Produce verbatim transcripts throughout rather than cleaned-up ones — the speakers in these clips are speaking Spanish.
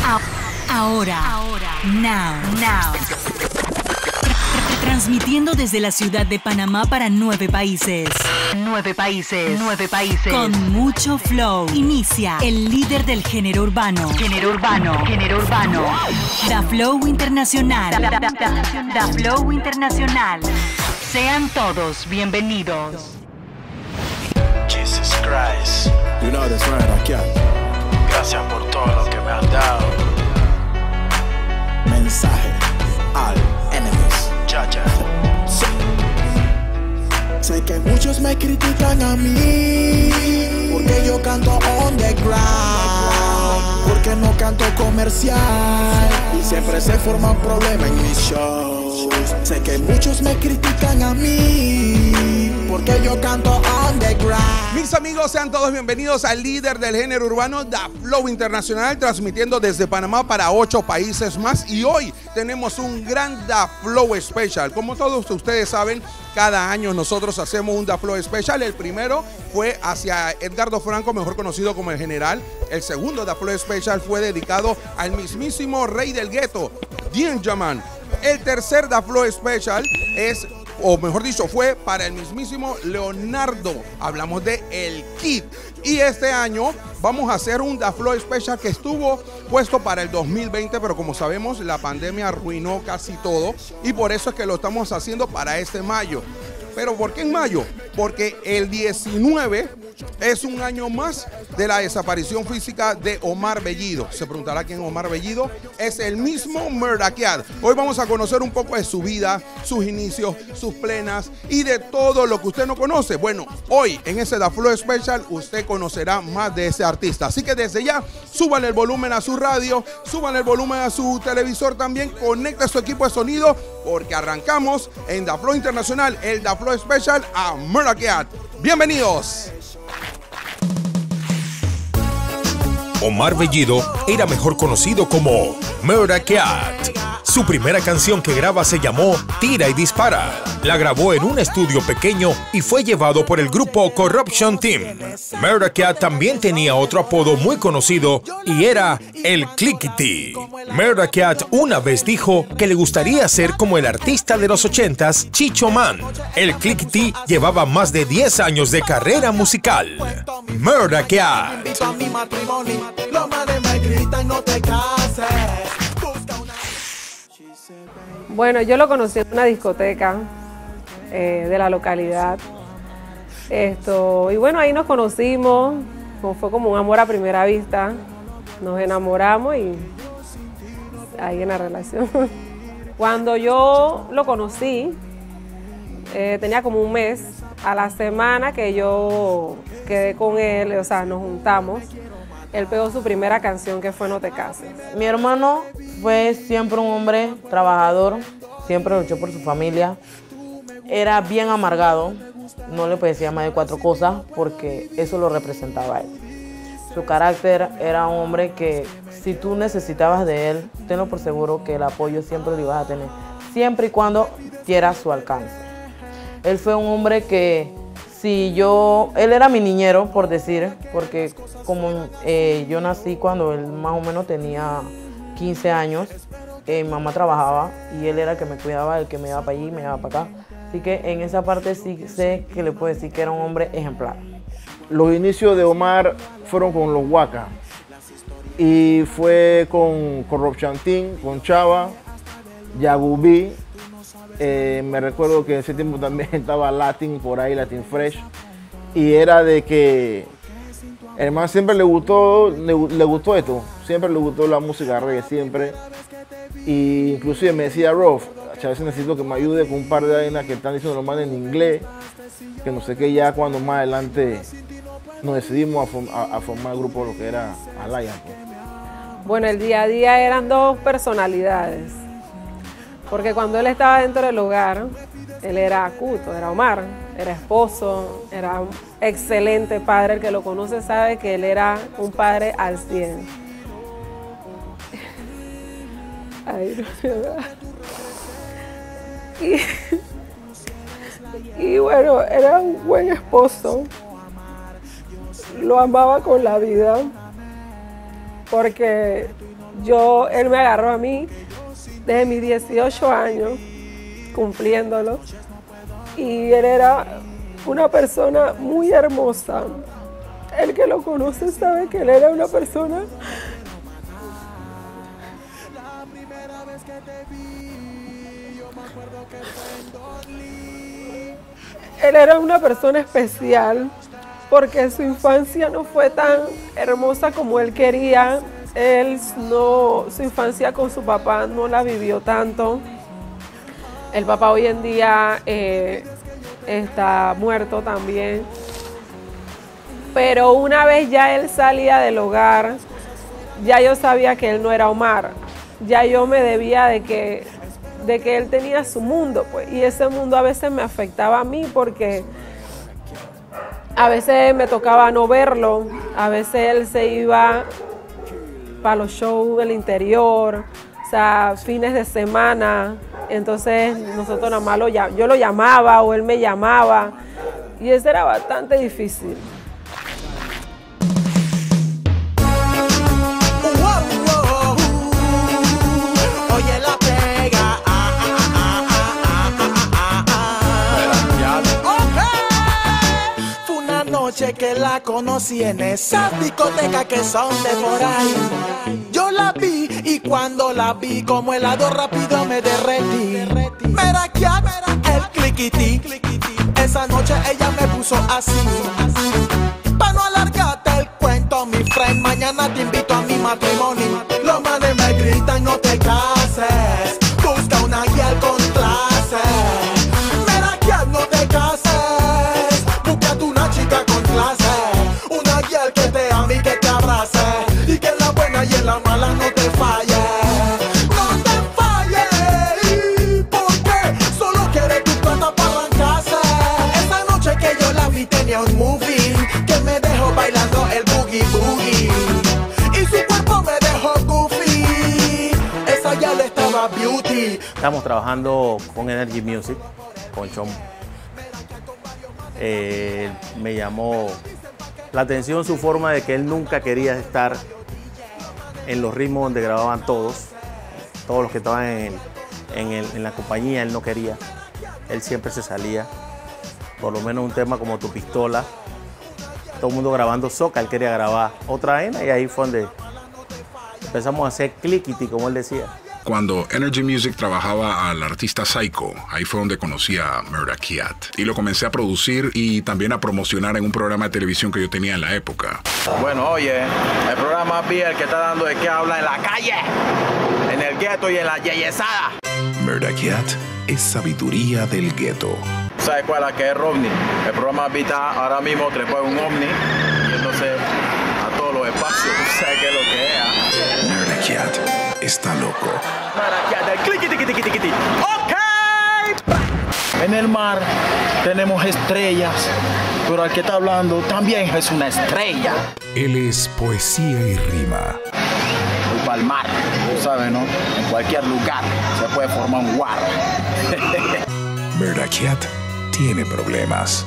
Ahora, ahora, now, now. Transmitiendo desde la ciudad de Panamá para nueve países. Nueve países, nueve países. Con mucho flow. Inicia el líder del género urbano. Género urbano, género urbano. Da Flow Internacional. Da, da, da, da, da Flow Internacional. Sean todos bienvenidos. Jesus Christ. You know that's right, I can't. Gracias por todo lo que me has dado. Mensaje al enemies. Ya, ya. Sí. Sé que muchos me critican a mí porque yo canto underground, porque no canto comercial y siempre se forman problemas en mis shows. Sé que muchos me critican a mí porque yo canto underground. Mis amigos, sean todos bienvenidos al líder del género urbano, Da Flow Internacional, transmitiendo desde Panamá para ocho países más. Y hoy tenemos un gran Da Flow Special. Como todos ustedes saben, cada año nosotros hacemos un Da Flow Special. El primero fue hacia Edgardo Franco, mejor conocido como el General. El segundo Da Flow Special fue dedicado al mismísimo rey del gueto, Dienjaman. El tercer Da Flow Special es, o mejor dicho, fue para el mismísimo Leonardo. Hablamos de El Kid. Y este año vamos a hacer un Da Flow Special que estuvo puesto para el dos mil veinte, pero como sabemos, la pandemia arruinó casi todo y por eso es que lo estamos haciendo para este mayo. ¿Pero por qué en mayo? Porque el diecinueve es un año más de la desaparición física de Omar Bellido. Se preguntará quién es Omar Bellido. Es el mismo Murdakiad. Hoy vamos a conocer un poco de su vida, sus inicios, sus plenas y de todo lo que usted no conoce. Bueno, hoy en ese Da Flow Special usted conocerá más de ese artista. Así que desde ya, súbanle el volumen a su radio, súbanle el volumen a su televisor también, conecte su equipo de sonido porque arrancamos en Da Flow Internacional, el Da Flow Special a Murdakiad. ¡Bienvenidos! Omar Bellido era mejor conocido como Murdakiad. Su primera canción que graba se llamó Tira y Dispara. La grabó en un estudio pequeño y fue llevado por el grupo Corruption Team. Murdakiad también tenía otro apodo muy conocido y era el Clickety. Murdakiad una vez dijo que le gustaría ser como el artista de los ochentas, Chicho Man. El Clickety llevaba más de diez años de carrera musical. Murdakiad. Bueno, yo lo conocí en una discoteca eh, de la localidad. Esto, y bueno, ahí nos conocimos, fue como un amor a primera vista. Nos enamoramos y ahí en la relación. Cuando yo lo conocí, eh, tenía como un mes. A la semana que yo quedé con él, o sea, nos juntamos, él pegó su primera canción que fue No te cases. Mi hermano fue siempre un hombre trabajador, siempre luchó por su familia. Era bien amargado, no le decía más de cuatro cosas porque eso lo representaba a él. Su carácter era un hombre que si tú necesitabas de él, tenlo por seguro que el apoyo siempre lo ibas a tener, siempre y cuando quiera su alcance. Él fue un hombre que si yo, él era mi niñero, por decir, porque como eh, yo nací cuando él más o menos tenía quince años, eh, mi mamá trabajaba y él era el que me cuidaba, el que me iba para allí, me iba para acá. Así que en esa parte sí sé que le puedo decir que era un hombre ejemplar. Los inicios de Omar fueron con los Waka y fue con Corruption Team, con Chava, Yagubí. Eh, me recuerdo que en ese tiempo también estaba Latin por ahí, Latin Fresh, y era de que el man siempre le gustó, le, le gustó esto, siempre le gustó la música reggae, siempre, y inclusive me decía Rolf, a veces necesito que me ayude con un par de vainas que están diciendo los manes en inglés, que no sé qué, ya cuando más adelante nos decidimos a, form, a, a formar el grupo, lo que era Alliance. Bueno, el día a día eran dos personalidades. Porque cuando él estaba dentro del hogar, él era Cuto, era Omar, era esposo, era un excelente padre. El que lo conoce sabe que él era un padre al cien. Ay, no, y, y bueno, era un buen esposo. Lo amaba con la vida. porque yo, él me agarró a mí desde mis dieciocho años, cumpliéndolo, y él era una persona muy hermosa. El que lo conoce sabe que él era una persona él era una persona especial porque su infancia no fue tan hermosa como él quería. Él no, su infancia con su papá no la vivió tanto. El papá hoy en día eh, está muerto también. Pero una vez ya él salía del hogar, ya yo sabía que él no era Omar. Ya yo me debía de que, de que él tenía su mundo, pues, y ese mundo a veces me afectaba a mí porque a veces me tocaba no verlo, a veces él se iba para los shows del interior, o sea, fines de semana, entonces nosotros nada más lo, yo lo llamaba o él me llamaba, y eso era bastante difícil. Que la conocí en esas discotecas que son de por ahí. Yo la vi y cuando la vi como helado rápido me derretí. Mira que el cliquití. Esa noche ella me puso así. Pa' no alargarte el cuento, mi friend, mañana te invito a mi matrimonio. Los manes me gritan no te cases, busca una guía con clase. Mira que no te cases, búscate una chica con clase, una guía que te ame y que te abrace, y que en la buena y en la mala no te falle. No te falle, porque solo quiere tu plata para arrancarse. Esa noche que yo la vi tenía un movie que me dejó bailando el boogie boogie, y su cuerpo me dejó goofy. Esa ya le estaba beauty. Estamos trabajando con Energy Music, con Chom. Eh, me llamó la atención su forma de que él nunca quería estar en los ritmos donde grababan todos, todos los que estaban en, en, el, en la compañía, él no quería, él siempre se salía, por lo menos un tema como Tu Pistola, todo el mundo grabando soca, él quería grabar otra vaina y ahí fue donde empezamos a hacer clickity, como él decía. Cuando Energy Music trabajaba al artista Psycho, ahí fue donde conocí a Murda Kiat. Y lo comencé a producir y también a promocionar en un programa de televisión que yo tenía en la época. Bueno, oye, el programa B el que está dando de qué habla en la calle, en el gueto y en la yeyesada. Murda Kiat es sabiduría del gueto. ¿Sabes cuál es la que es Romney? El programa B está ahora mismo trepado en un ovni y entonces a todos los espacios. ¿Sabes qué es lo que es? Murda Kiat está loco. Ok. En el mar tenemos estrellas, pero el que está hablando también es una estrella. Él es poesía y rima. Voy para el mar, tú sabes, ¿no? En cualquier lugar se puede formar un guaro. Murda Kiat tiene problemas.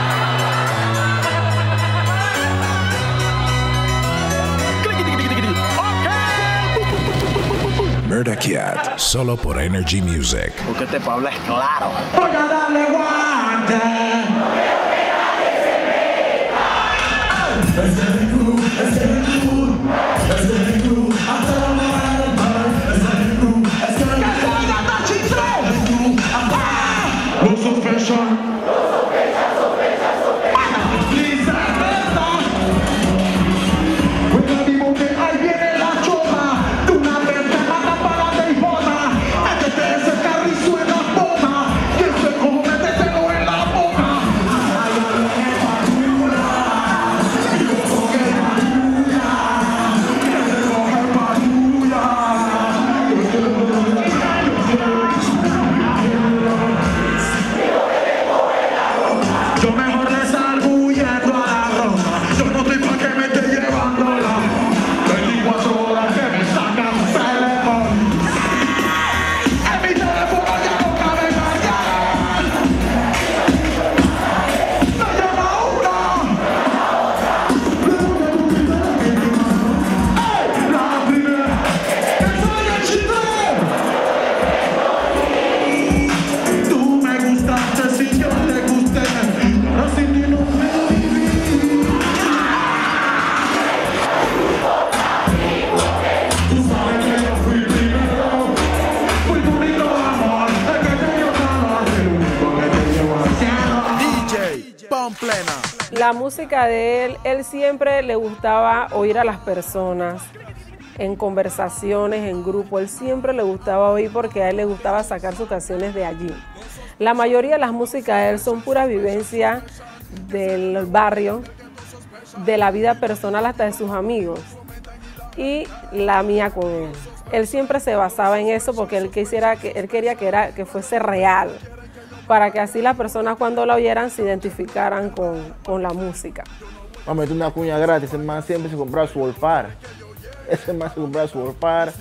Murda Kiat, solo por Energy Music. Porque este Pablo es claro. Voy a darle guante. No sospechan. La música de él, él siempre le gustaba oír a las personas en conversaciones, en grupo. Él siempre le gustaba oír porque a él le gustaba sacar sus canciones de allí. La mayoría de las músicas de él son puras vivencias del barrio, de la vida personal hasta de sus amigos y la mía con él. Él siempre se basaba en eso porque él, quisiera, que, él quería que, era, que fuese real, para que así las personas cuando la oyeran se identificaran con, con la música. Vamos a meter una cuña gratis, ese man siempre se compraba su Volpar. Ese man se compraba su Volpar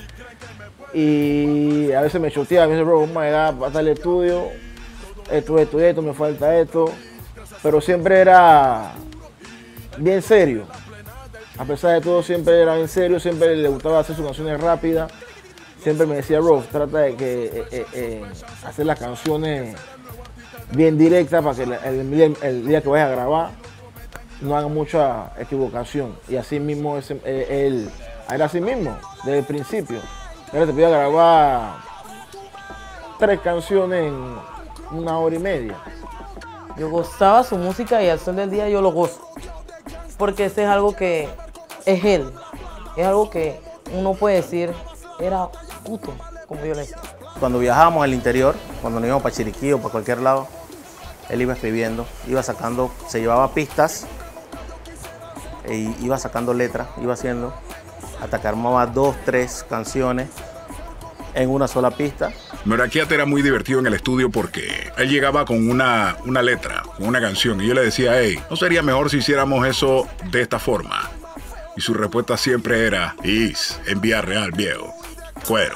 y a veces me choteaba, me dice, bro, vamos a llegar hasta el estudio, esto, esto, esto, me falta esto, pero siempre era bien serio. A pesar de todo, siempre era bien serio, siempre le gustaba hacer sus canciones rápidas. Siempre me decía, bro, trata de que, eh, eh, eh, hacer las canciones bien directas para que el, el, el día que vayas a grabar no haga mucha equivocación. Y así mismo, ese, eh, él era así mismo, desde el principio. Él te podía grabar tres canciones en una hora y media. Yo gozaba su música y al sol del día yo lo gozo. Porque ese es algo que es él. Es algo que uno puede decir, era puto, como yo le decía. Cuando viajábamos al interior, cuando nos íbamos para Chiriquí o para cualquier lado, él iba escribiendo, iba sacando, se llevaba pistas, e iba sacando letras, iba haciendo, hasta que armaba dos, tres canciones en una sola pista. Mera Kiat era muy divertido en el estudio porque él llegaba con una, una letra, con una canción, y yo le decía, hey, ¿no sería mejor si hiciéramos eso de esta forma? Y su respuesta siempre era, Is, en vía real, viejo, cuero.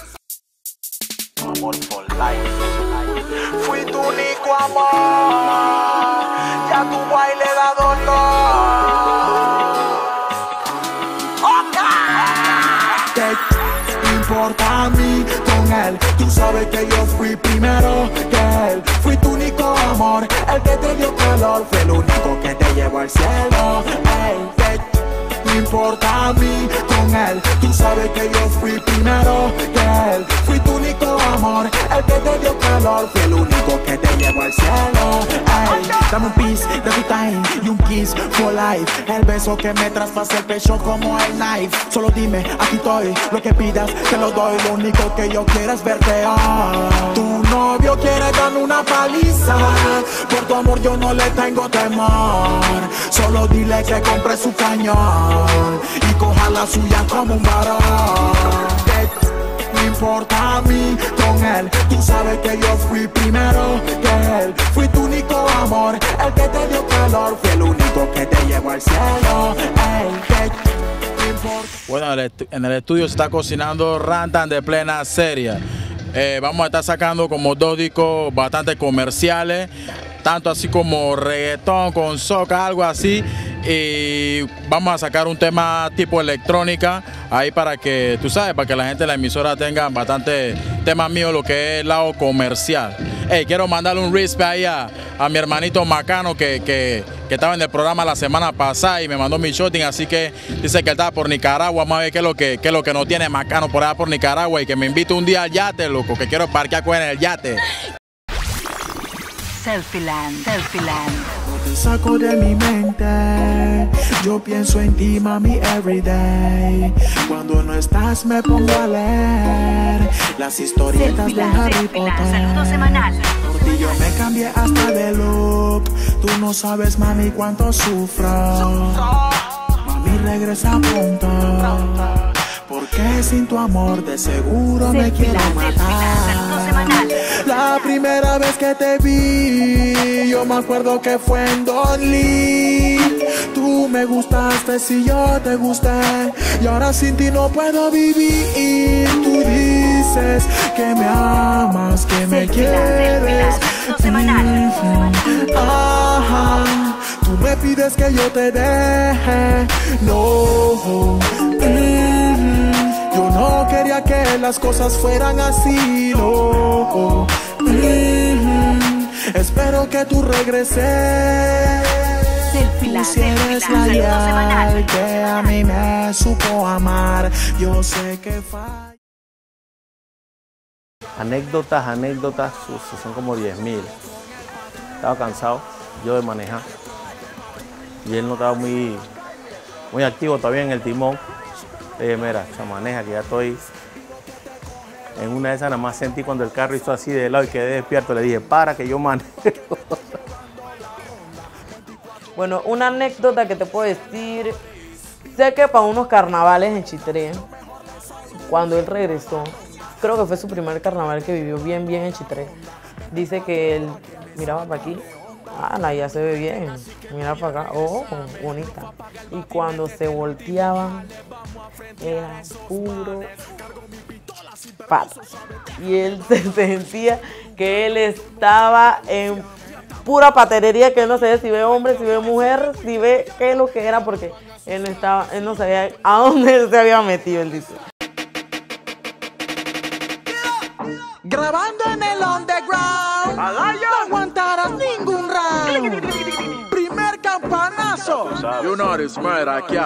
Amor for life. Fui tu único amor, ya tu baile da dolor. Okay. ¿Qué importa a mí con él? Tú sabes que yo fui primero que él. Fui tu único amor, el que te dio calor, fue el único que te llevó al cielo. Ey, ¿qué importa a mí con él? Tú sabes que yo fui primero que él. Fui tu único amor, el que te dio calor, fue el único que te llevó al cielo. Ey, dame un piece de tu time y un kiss for life. El beso que me traspasa el pecho como el knife. Solo dime, aquí estoy, lo que pidas te lo doy. Lo único que yo quiero es verte hoy. Tu novio quiere darme una paliza, por tu amor yo no le tengo temor. Solo dile que compre su cañón y coja la suya como un varón. No importa a mí con él, tú sabes que yo fui primero que él. Fui tu único amor, el que te dio calor, fue el único que te llevó al cielo. Ey, ¿qué importa? Bueno, en el estudio se está cocinando Rantan de plena serie. Eh, vamos a estar sacando como dos discos bastante comerciales, tanto así como reggaetón con soca, algo así. Y vamos a sacar un tema tipo electrónica ahí para que, tú sabes, para que la gente de la emisora tenga bastante temas míos, lo que es el lado comercial. Hey, quiero mandarle un respect ahí a, a mi hermanito Macano que, que, que estaba en el programa la semana pasada y me mandó mi shooting, así que dice que él estaba por Nicaragua. Vamos a ver qué es lo que, qué es lo que no tiene Macano por allá por Nicaragua y que me invite un día al yate, loco, que quiero parquear con él en el yate. Selfieland, Selfieland. Te saco de mi mente, yo pienso en ti, mami, everyday. Cuando no estás me pongo a leer las historietas de Harry Potter. Saludo semanal. Por ti yo me cambié hasta de look. Tú no sabes, mami, cuánto sufro. Mami, regresa pronto, porque sin tu amor de seguro me quiero matar. La primera vez que te vi, yo me acuerdo que fue en Don Lee. Tú me gustaste si yo te gusté, y ahora sin ti no puedo vivir. Tú dices que me amas, que me quieres. Mm-hmm. Ajá. Tú me pides que yo te deje. No. Mm-hmm. Yo no quería que las cosas fueran así, no. Mm-hmm. Espero que tú regreses. Tú si eres la leal que a mí me supo amar. Yo sé que falla. Anécdotas, anécdotas, uf, son como diez mil. Estaba cansado yo de manejar. y él no estaba muy, muy activo todavía en el timón. Le dije, mira, se maneja, que ya estoy. En una de esas nada más sentí cuando el carro hizo así de lado y quedé despierto. Le dije, para que yo manejo. Bueno, una anécdota que te puedo decir. Sé que para unos carnavales en Chitré, cuando él regresó, creo que fue su primer carnaval que vivió bien, bien en Chitré. Dice que él miraba para aquí. Ah, la ya se ve bien. Mira para acá. Oh, bonita. Y cuando se volteaban, era puro pato. Y él se sentía que él estaba en pura paterería, que él no sabía si ve hombre, si ve mujer, si ve qué es lo que era, porque él no, estaba, él no sabía a dónde él se había metido, él dice. Grabando en el underground, no aguantarás ningún round. Primer campanazo. You know this murder aquí.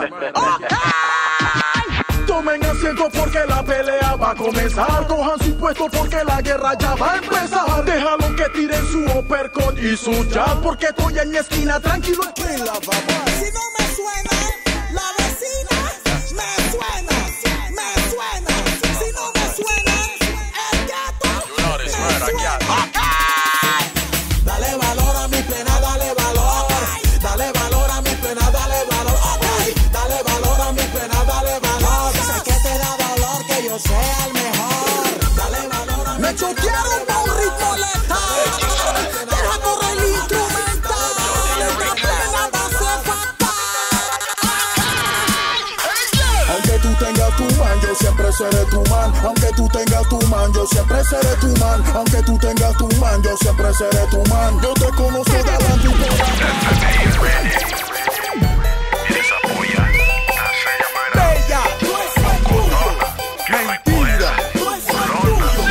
Tomen asiento porque la pelea va a comenzar. Cojan su puesto porque la guerra ya va a empezar. Déjalo que tiren su uppercut y su jab, porque estoy en mi esquina tranquilo. Si no me suena, la vecina me suena, me suena. Si no me suena, el gato me suena. Dale valor a mi plena, dale valor. Dale valor a mi plena, dale valor. Okay. Dale valor a mi plena, dale valor. Sé que te da dolor que yo sea el mejor. Dale valor a mi plena. Me chotearon con un ritmo letal. Deja correr el instrumental. La plena va a ser fatal. Aunque tú tengas tu man, yo siempre seré tu man. Aunque tú tengas tu man, yo siempre seré tu man. Aunque tú tengas tu man, yo siempre seré tu man. Yo te conozco de adelante y por atrás. Bella, tú es el tuyo. Mentira, tú es el tuyo.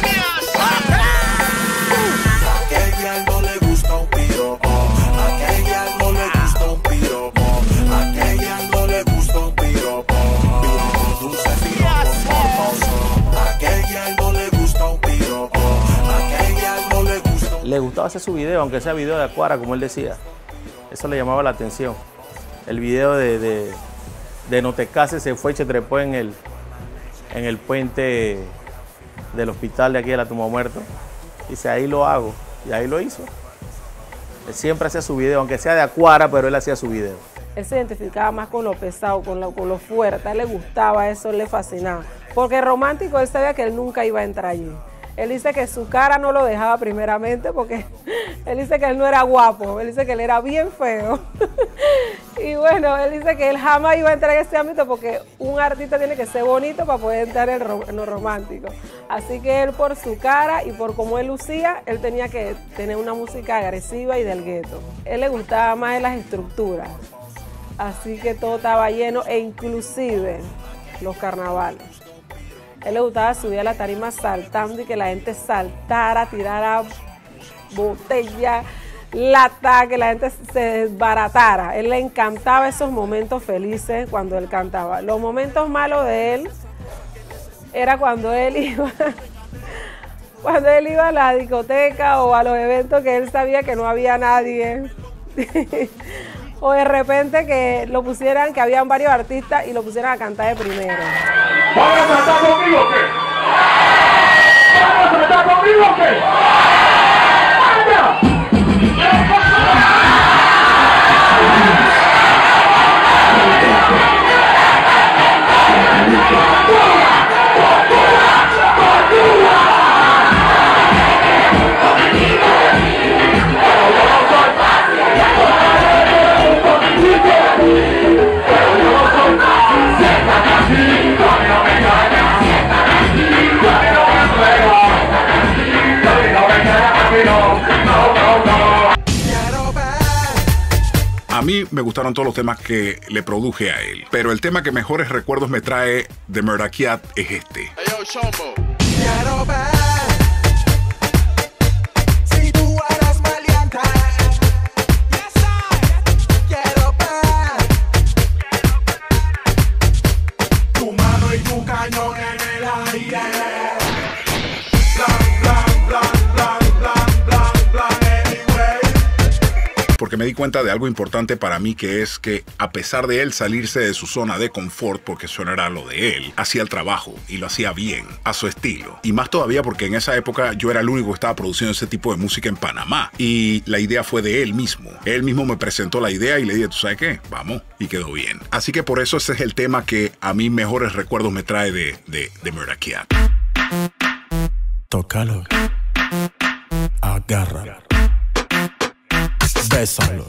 A aquella no le gusta un piropo. A aquella no le gusta un piropo. A aquella no le gusta un piropo. Piropo dulce, piropo morboso. A aquella no le gusta un piropo. A aquella no le gusta un... Le gustaba hacer su video, aunque sea video de Acuara, como él decía. Eso le llamaba la atención. El video de, de, de No te cases se fue y se trepó en el, en el puente del hospital de aquí de la Tumba Muerto. Dice, ahí lo hago. Y ahí lo hizo. Él siempre hacía su video, aunque sea de Acuara, pero él hacía su video. Él se identificaba más con lo pesado, con lo, con lo fuerte. A él le gustaba eso, le fascinaba. Porque romántico, él sabía que él nunca iba a entrar allí. Él dice que su cara no lo dejaba primeramente porque él dice que él no era guapo, él dice que él era bien feo. Y bueno, él dice que él jamás iba a entrar en ese ámbito porque un artista tiene que ser bonito para poder entrar en, ro en lo romántico. Así que él, por su cara y por cómo él lucía, él tenía que tener una música agresiva y del gueto. Él le gustaba más de las estructuras, así que todo estaba lleno, e inclusive los carnavales. Él le gustaba subir a la tarima saltando y que la gente saltara, tirara botella, lata, que la gente se desbaratara. Él le encantaba esos momentos felices cuando él cantaba. Los momentos malos de él era cuando él iba, cuando él iba a la discoteca o a los eventos que él sabía que no había nadie. O de repente que lo pusieran, que habían varios artistas y lo pusieran a cantar de primero. ¿Van a cantar conmigo o qué? ¿Van a cantar conmigo o qué? ¡Anda! A mí me gustaron todos los temas que le produje a él, pero el tema que mejores recuerdos me trae de Murder Cat es este. Hey, yo, Chombo. Quiero ver si tú eres valiente. Yes, I. Quiero ver tu mano y tu cañón en el aire. porque me di cuenta de algo importante para mí, que es que a pesar de él salirse de su zona de confort, porque eso no era lo de él, hacía el trabajo y lo hacía bien, a su estilo. Y más todavía porque en esa época yo era el único que estaba produciendo ese tipo de música en Panamá. Y la idea fue de él mismo. Él mismo me presentó la idea y le dije, ¿tú sabes qué? Vamos. Y quedó bien. Así que por eso ese es el tema que a mí mejores recuerdos me trae de, de, de Murder Cat. Tócalo. Agarra. Bésalo.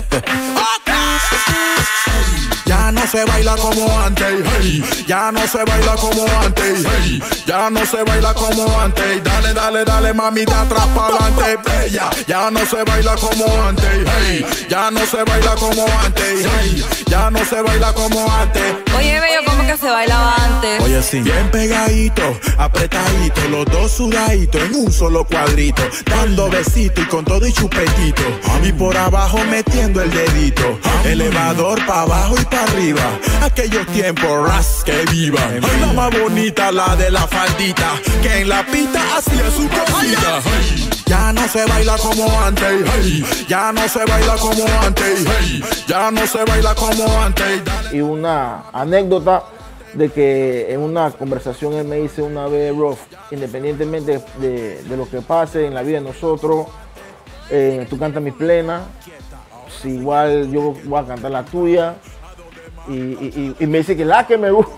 Ya no se baila como antes, hey. Ya no se baila como antes, hey. Ya no se baila como antes. Dale, dale, dale, mami, de atrás para adelante, bella. Ya no se baila como antes, hey. Ya no se baila como antes, hey. Ya no se baila como antes. Oye, bello, ¿cómo que se bailaba antes? Oye, sí. Bien pegadito, apretadito, los dos sudaditos en un solo cuadrito, dando besito y con todo y chupetito. Y por abajo metiendo el dedito. Elevador para abajo y para arriba. Aquellos tiempos, ras, que vivan. La más bonita, la de la faldita, que en la pista hacía su cosita. Ya no se baila como antes, hey. Ya no se baila como antes, hey. Ya no se baila como antes. Y una anécdota de que en una conversación él me dice una vez, Ruff, independientemente de, de lo que pase en la vida de nosotros, eh, tú cantas mis plenas, si igual yo voy a cantar la tuya. Y, y, y me dice que la que me gusta.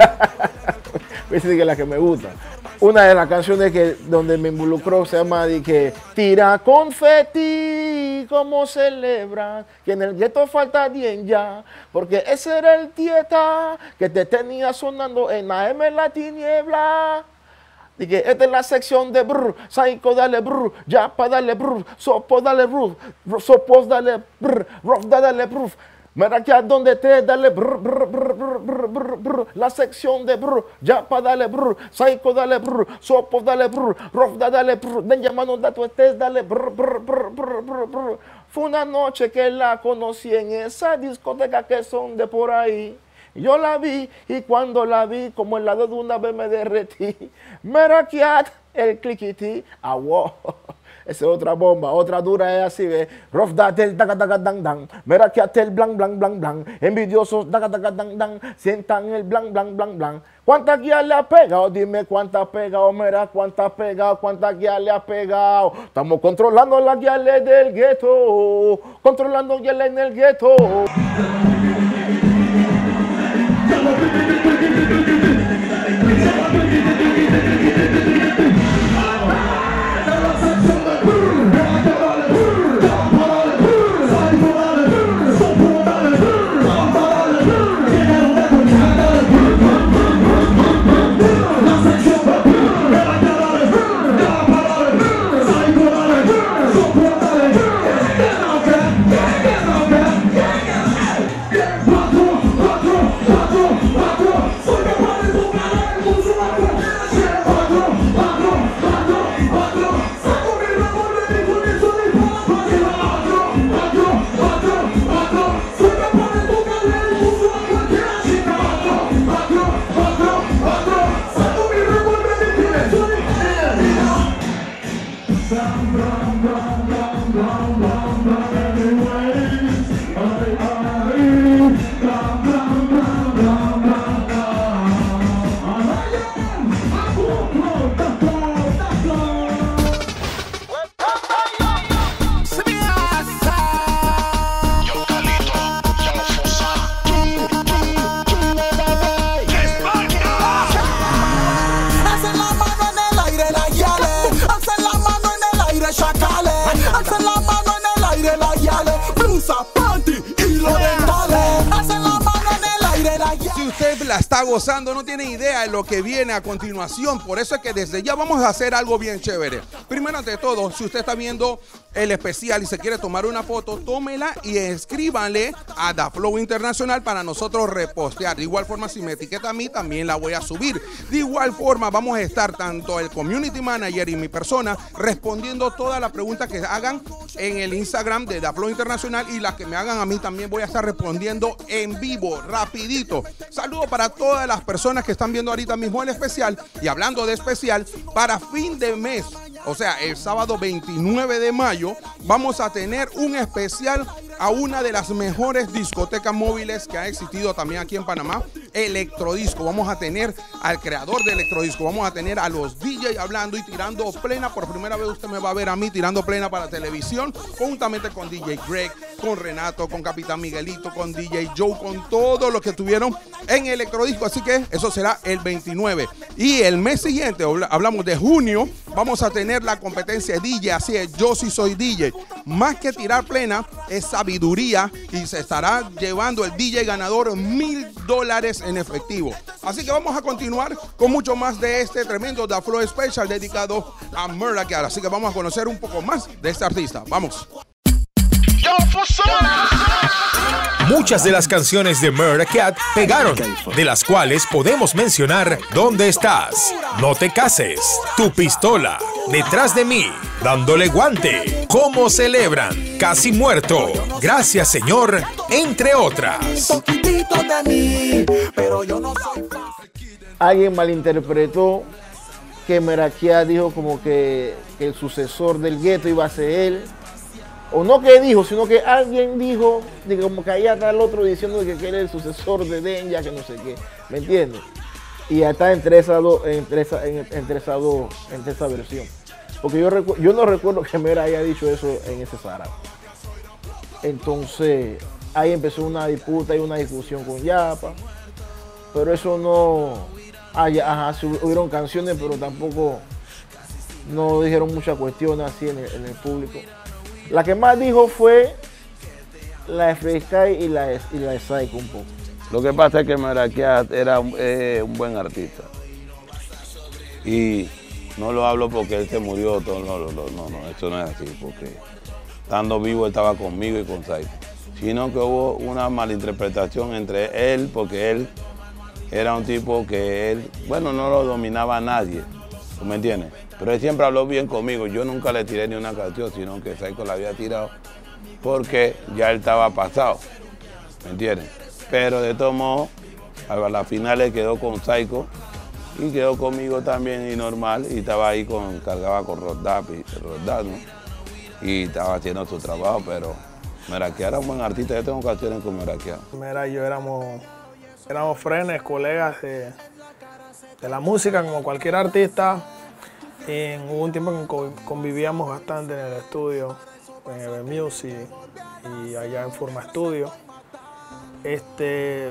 Me dice que la que me gusta. Una de las canciones que donde me involucró se llama de que tira confeti, como celebran que en el gueto falta diez ya, porque ese era el dieta que te tenía sonando en A M la tiniebla. Dije, esta es la sección de brr, psycho dale brr, ya pa dale brr, sopo dale brr, sopos dale brr, rough dale brr. Mira que a donde te dale brr, brr, brr, brr, brr, brr, brr, la sección de brr, ya pa dale brr, psycho dale brr, sopo dale brr, rough dale brr, den llamando dato estés dale brr, brr, brr, brr, brr, brr. Fue una noche que la conocí en esa discoteca que son de por ahí. Yo la vi y cuando la vi como el lado de una vez me derretí. Mira que el cliquiti, ah, wow. Esa es otra bomba, otra dura es así, ve. Rough datel, daga daga dang dang. Mira que atel blanc blanc blanc blanc. Envidiosos, daga daga dang dang. Sientan el blanc blanc blanc blanc. ¿Cuántas guías le ha pegado? Dime cuántas ha pegado, mira cuántas ha pegado, cuántas guías le ha pegado. Estamos controlando las guías del gueto, controlando guías en el gueto. La está gozando, no tiene idea de lo que viene a continuación. Por eso es que desde ya vamos a hacer algo bien chévere. Primero ante todo, si usted está viendo el especial y se quiere tomar una foto, tómela y escríbanle a Da Flow Internacional para nosotros repostear. De igual forma, si me etiqueta a mí, también la voy a subir. De igual forma, vamos a estar tanto el community manager y mi persona respondiendo todas las preguntas que hagan en el Instagram de Da Flow Internacional, y las que me hagan a mí también voy a estar respondiendo en vivo, rapidito. Saludos para todas las personas que están viendo ahorita mismo el especial. Y hablando de especial, para fin de mes, o sea, el sábado veintinueve de mayo, vamos a tener un especial a una de las mejores discotecas móviles que ha existido también aquí en Panamá, Electrodisco. Vamos a tener al creador de Electrodisco, vamos a tener a los D J hablando y tirando plena. Por primera vez usted me va a ver a mí tirando plena para televisión, juntamente con D J Greg, con Renato, con Capitán Miguelito, con D J Joe, con todos los que estuvieron en Electrodisco. Así que eso será el veintinueve. Y el mes siguiente, hablamos de junio, vamos a tener la competencia de D J. Así es, yo sí soy D J. Más que tirar plena, es sabiduría, y se estará llevando el D J ganador mil dólares en efectivo. Así que vamos a continuar con mucho más de este tremendo Da Flow Special dedicado a Murda Cat. Así que vamos a conocer un poco más de este artista. Vamos. Muchas de las canciones de Murda Cat pegaron, de las cuales podemos mencionar ¿Dónde estás?, No te cases, Tu pistola, Detrás de mí, Dándole guante, Cómo celebran, Casi muerto, Gracias señor, entre otras. Alguien malinterpretó que Murda Cat dijo como que, que el sucesor del gueto iba a ser él. O no que dijo, sino que alguien dijo, de como que allá está el otro diciendo que, que él es el sucesor de Denja, que no sé qué, ¿me entiendes? Y ya está entre esa, do, entre, esa, entre, esa do, entre esa versión. Porque yo, recu yo no recuerdo que Mera haya dicho eso en ese Sahara. Entonces, ahí empezó una disputa y una discusión con Yapa. Pero eso no... Ajá, ajá, hubieron canciones, pero tampoco no dijeron muchas cuestiones así en el, en el público. La que más dijo fue la de Freestyle y la de, y la de Psycho un poco. Lo que pasa es que Murda Cat era eh, un buen artista. Y no lo hablo porque él se murió, todo, no, no, no, no, eso no es así, porque estando vivo él estaba conmigo y con Psycho. Sino que hubo una malinterpretación entre él, porque él era un tipo que él, bueno, no lo dominaba a nadie, ¿tú me entiendes? Pero él siempre habló bien conmigo. Yo nunca le tiré ni una canción, sino que Psycho la había tirado porque ya él estaba pasado, ¿me entiendes? Pero de todos modos, a la final él quedó con Psycho y quedó conmigo también y normal, y estaba ahí con, cargaba con Rodap y Rodap, ¿no? Y estaba haciendo su trabajo, pero Murda Cat era un buen artista. Yo tengo canciones con Murda Cat. Mira, yo éramos, éramos frenes, colegas de, de la música, como cualquier artista. Y hubo un tiempo en que convivíamos bastante en el estudio, en el Music y allá en Forma Studio. Este,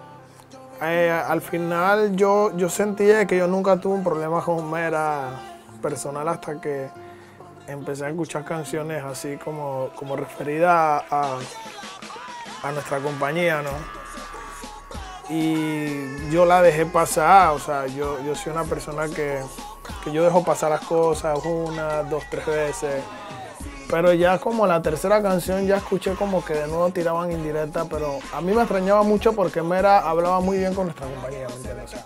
eh, al final yo, yo sentía que yo nunca tuve un problema con Mera personal hasta que empecé a escuchar canciones así como, como referidas a, a nuestra compañía, ¿no? Y yo la dejé pasar, o sea, yo, yo soy una persona que... que yo dejo pasar las cosas una, dos, tres veces, pero ya como la tercera canción ya escuché como que de nuevo tiraban indirecta, pero a mí me extrañaba mucho porque Mera hablaba muy bien con nuestra compañía, ¿me entiendes? O sea,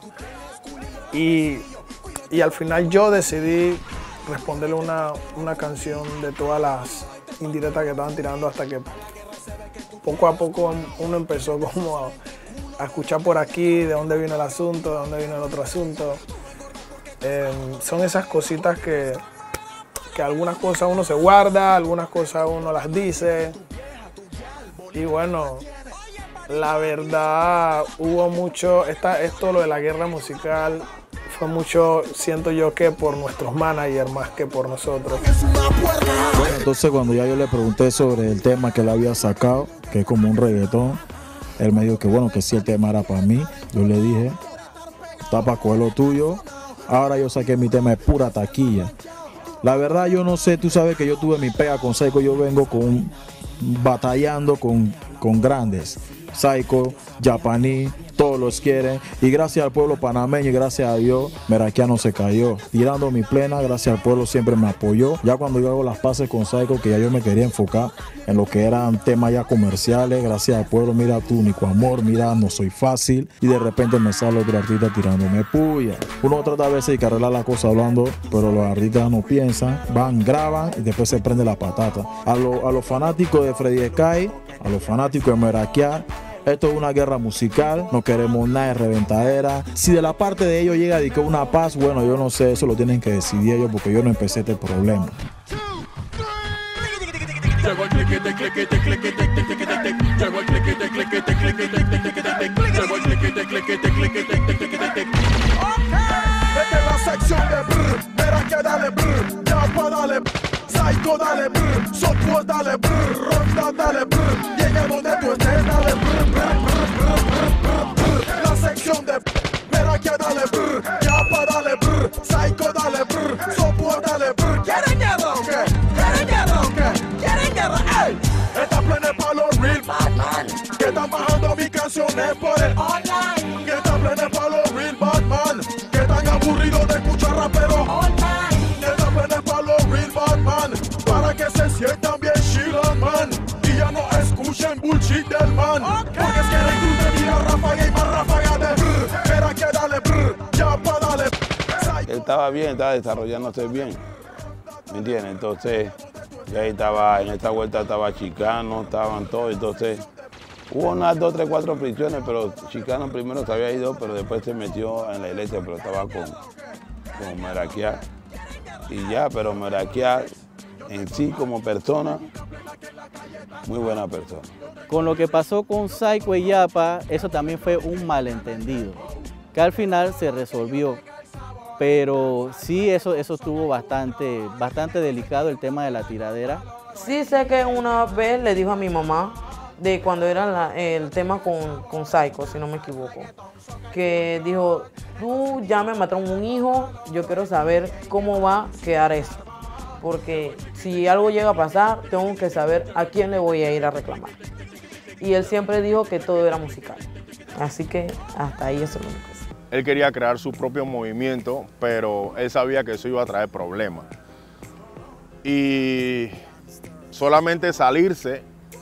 y, y al final yo decidí responderle una, una canción de todas las indirectas que estaban tirando, hasta que poco a poco uno empezó como a, a escuchar por aquí de dónde vino el asunto, de dónde vino el otro asunto. Eh, son esas cositas que, que algunas cosas uno se guarda, algunas cosas uno las dice. Y bueno, la verdad hubo mucho, esta, esto lo de la guerra musical fue mucho, siento yo, que por nuestros managers más que por nosotros. Bueno, entonces cuando ya yo le pregunté sobre el tema que él había sacado, que es como un reggaetón, él me dijo que bueno, que si el tema era para mí. Yo le dije, está para coger lo tuyo. Ahora yo saqué mi tema de pura taquilla. La verdad yo no sé, tú sabes que yo tuve mi pega con Psycho, yo vengo con batallando con, con grandes. Psycho, Japaní, todos los quieren. Y gracias al pueblo panameño y gracias a Dios, Murda Cat no se cayó. Tirando mi plena, gracias al pueblo siempre me apoyó. Ya cuando yo hago las paces con Psycho, que ya yo me quería enfocar en lo que eran temas ya comerciales, gracias al pueblo, mira tu único amor, mira No Soy Fácil. Y de repente me sale otro artista tirándome puya. Uno trata a veces de arreglar la cosa hablando, pero los artistas no piensan, van, graban y después se prende la patata. A, lo, a los fanáticos de Freddy Sky, a los fanáticos de Murda Cat, Esto es una guerra musical, no queremos nada de reventadera. Si de la parte de ellos llega de que una paz, bueno, yo no sé, eso lo tienen que decidir ellos porque yo no empecé este problema. Llegó el cliquete, cliquete, cliquete, cliquete, llegó el cliquete, cliquete, cliquete, cliquete, llegó el cliquete, cliquete, cliquete, cliquete. Esta es la sección de brr, verás que dale brr, Yapa dale brr, Psycho dale brr, Software dale brr, Ronda dale brr, llega donde tú estés dale brr, brr, brr, brr, brr, brr. La sección de brr, verás que dale brr, Yapa dale brr, Psycho dale brr, Software dale brr. ¿Quieren guerra o qué? ¿Quieren guerra o qué? ¿Quieren guerra? ¡Ey! Esta plena es para los real Batman, que están bajando mis canciones por el online. Que esta plena es para los real Batman, que están aburridos de escuchar raperos online. Que esta plena es para los real Batman, para que se sientan bien Shiran man y ya no escuchen bullshit del man. Okay. Porque es que en el club de vida ráfaga y más ráfaga de brr, espera que dale brr, ya pa' dale brr. Él estaba bien, estaba desarrollándose bien, ¿me entiendes? Entonces, ya ahí estaba, en esta vuelta estaba Chicano, estaban todos, entonces hubo unas dos, tres, cuatro fricciones, pero Chicano primero se había ido, pero después se metió en la iglesia, pero estaba con, con Meraquia. Y ya, pero Meraquia en sí como persona, muy buena persona. Con lo que pasó con Psycho y Yapa, eso también fue un malentendido, que al final se resolvió. Pero sí, eso, eso estuvo bastante, bastante delicado el tema de la tiradera. Sí sé que una vez le dijo a mi mamá, de cuando era la, el tema con, con Psycho, si no me equivoco, que dijo, tú ya me mataron un hijo, yo quiero saber cómo va a quedar eso. Porque si algo llega a pasar, tengo que saber a quién le voy a ir a reclamar. Y él siempre dijo que todo era musical. Así que hasta ahí eso es lo único. Él quería crear su propio movimiento, pero él sabía que eso iba a traer problemas. Y solamente salirse,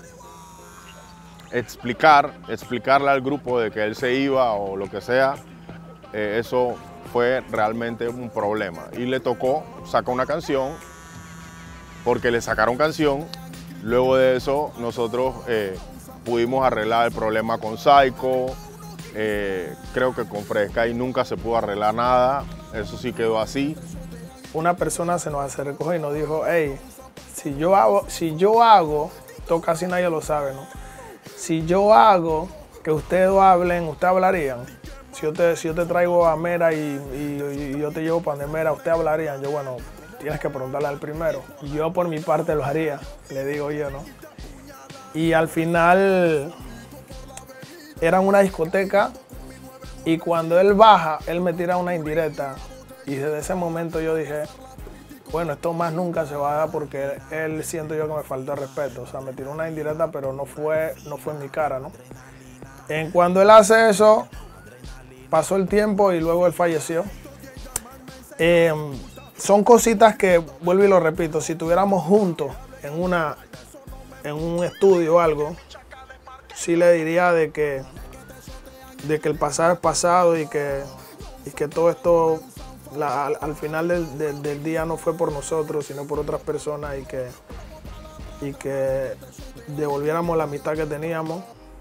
explicar, explicarle al grupo de que él se iba o lo que sea, eh, eso fue realmente un problema. Y le tocó sacar una canción, porque le sacaron canción. Luego de eso, nosotros eh, pudimos arreglar el problema con Psycho. Eh, creo que con Fresca y nunca se pudo arreglar nada, eso sí quedó así. Una persona se nos acercó y nos dijo, hey, si yo hago, si yo hago, esto casi nadie lo sabe, ¿no? Si yo hago que ustedes hablen, ¿ustedes hablarían? Si yo te, si yo te traigo a Mera y, y, y yo te llevo para Mera, ¿ustedes hablarían? Yo, bueno, tienes que preguntarle al primero. Yo por mi parte lo haría, le digo yo, ¿no? Y al final era una discoteca y cuando él baja, él me tira una indirecta y desde ese momento yo dije, bueno, esto más nunca se va a dar porque él siento yo que me faltó el respeto. O sea, me tiró una indirecta, pero no fue, no fue en mi cara, ¿no? En cuando él hace eso, pasó el tiempo y luego él falleció. Eh, son cositas que, vuelvo y lo repito, si estuviéramos juntos en, una, en un estudio o algo, sí le diría de que, de que el pasado es pasado y que, y que todo esto la, al, al final del, del, del día no fue por nosotros, sino por otras personas y que, y que devolviéramos la amistad que teníamos.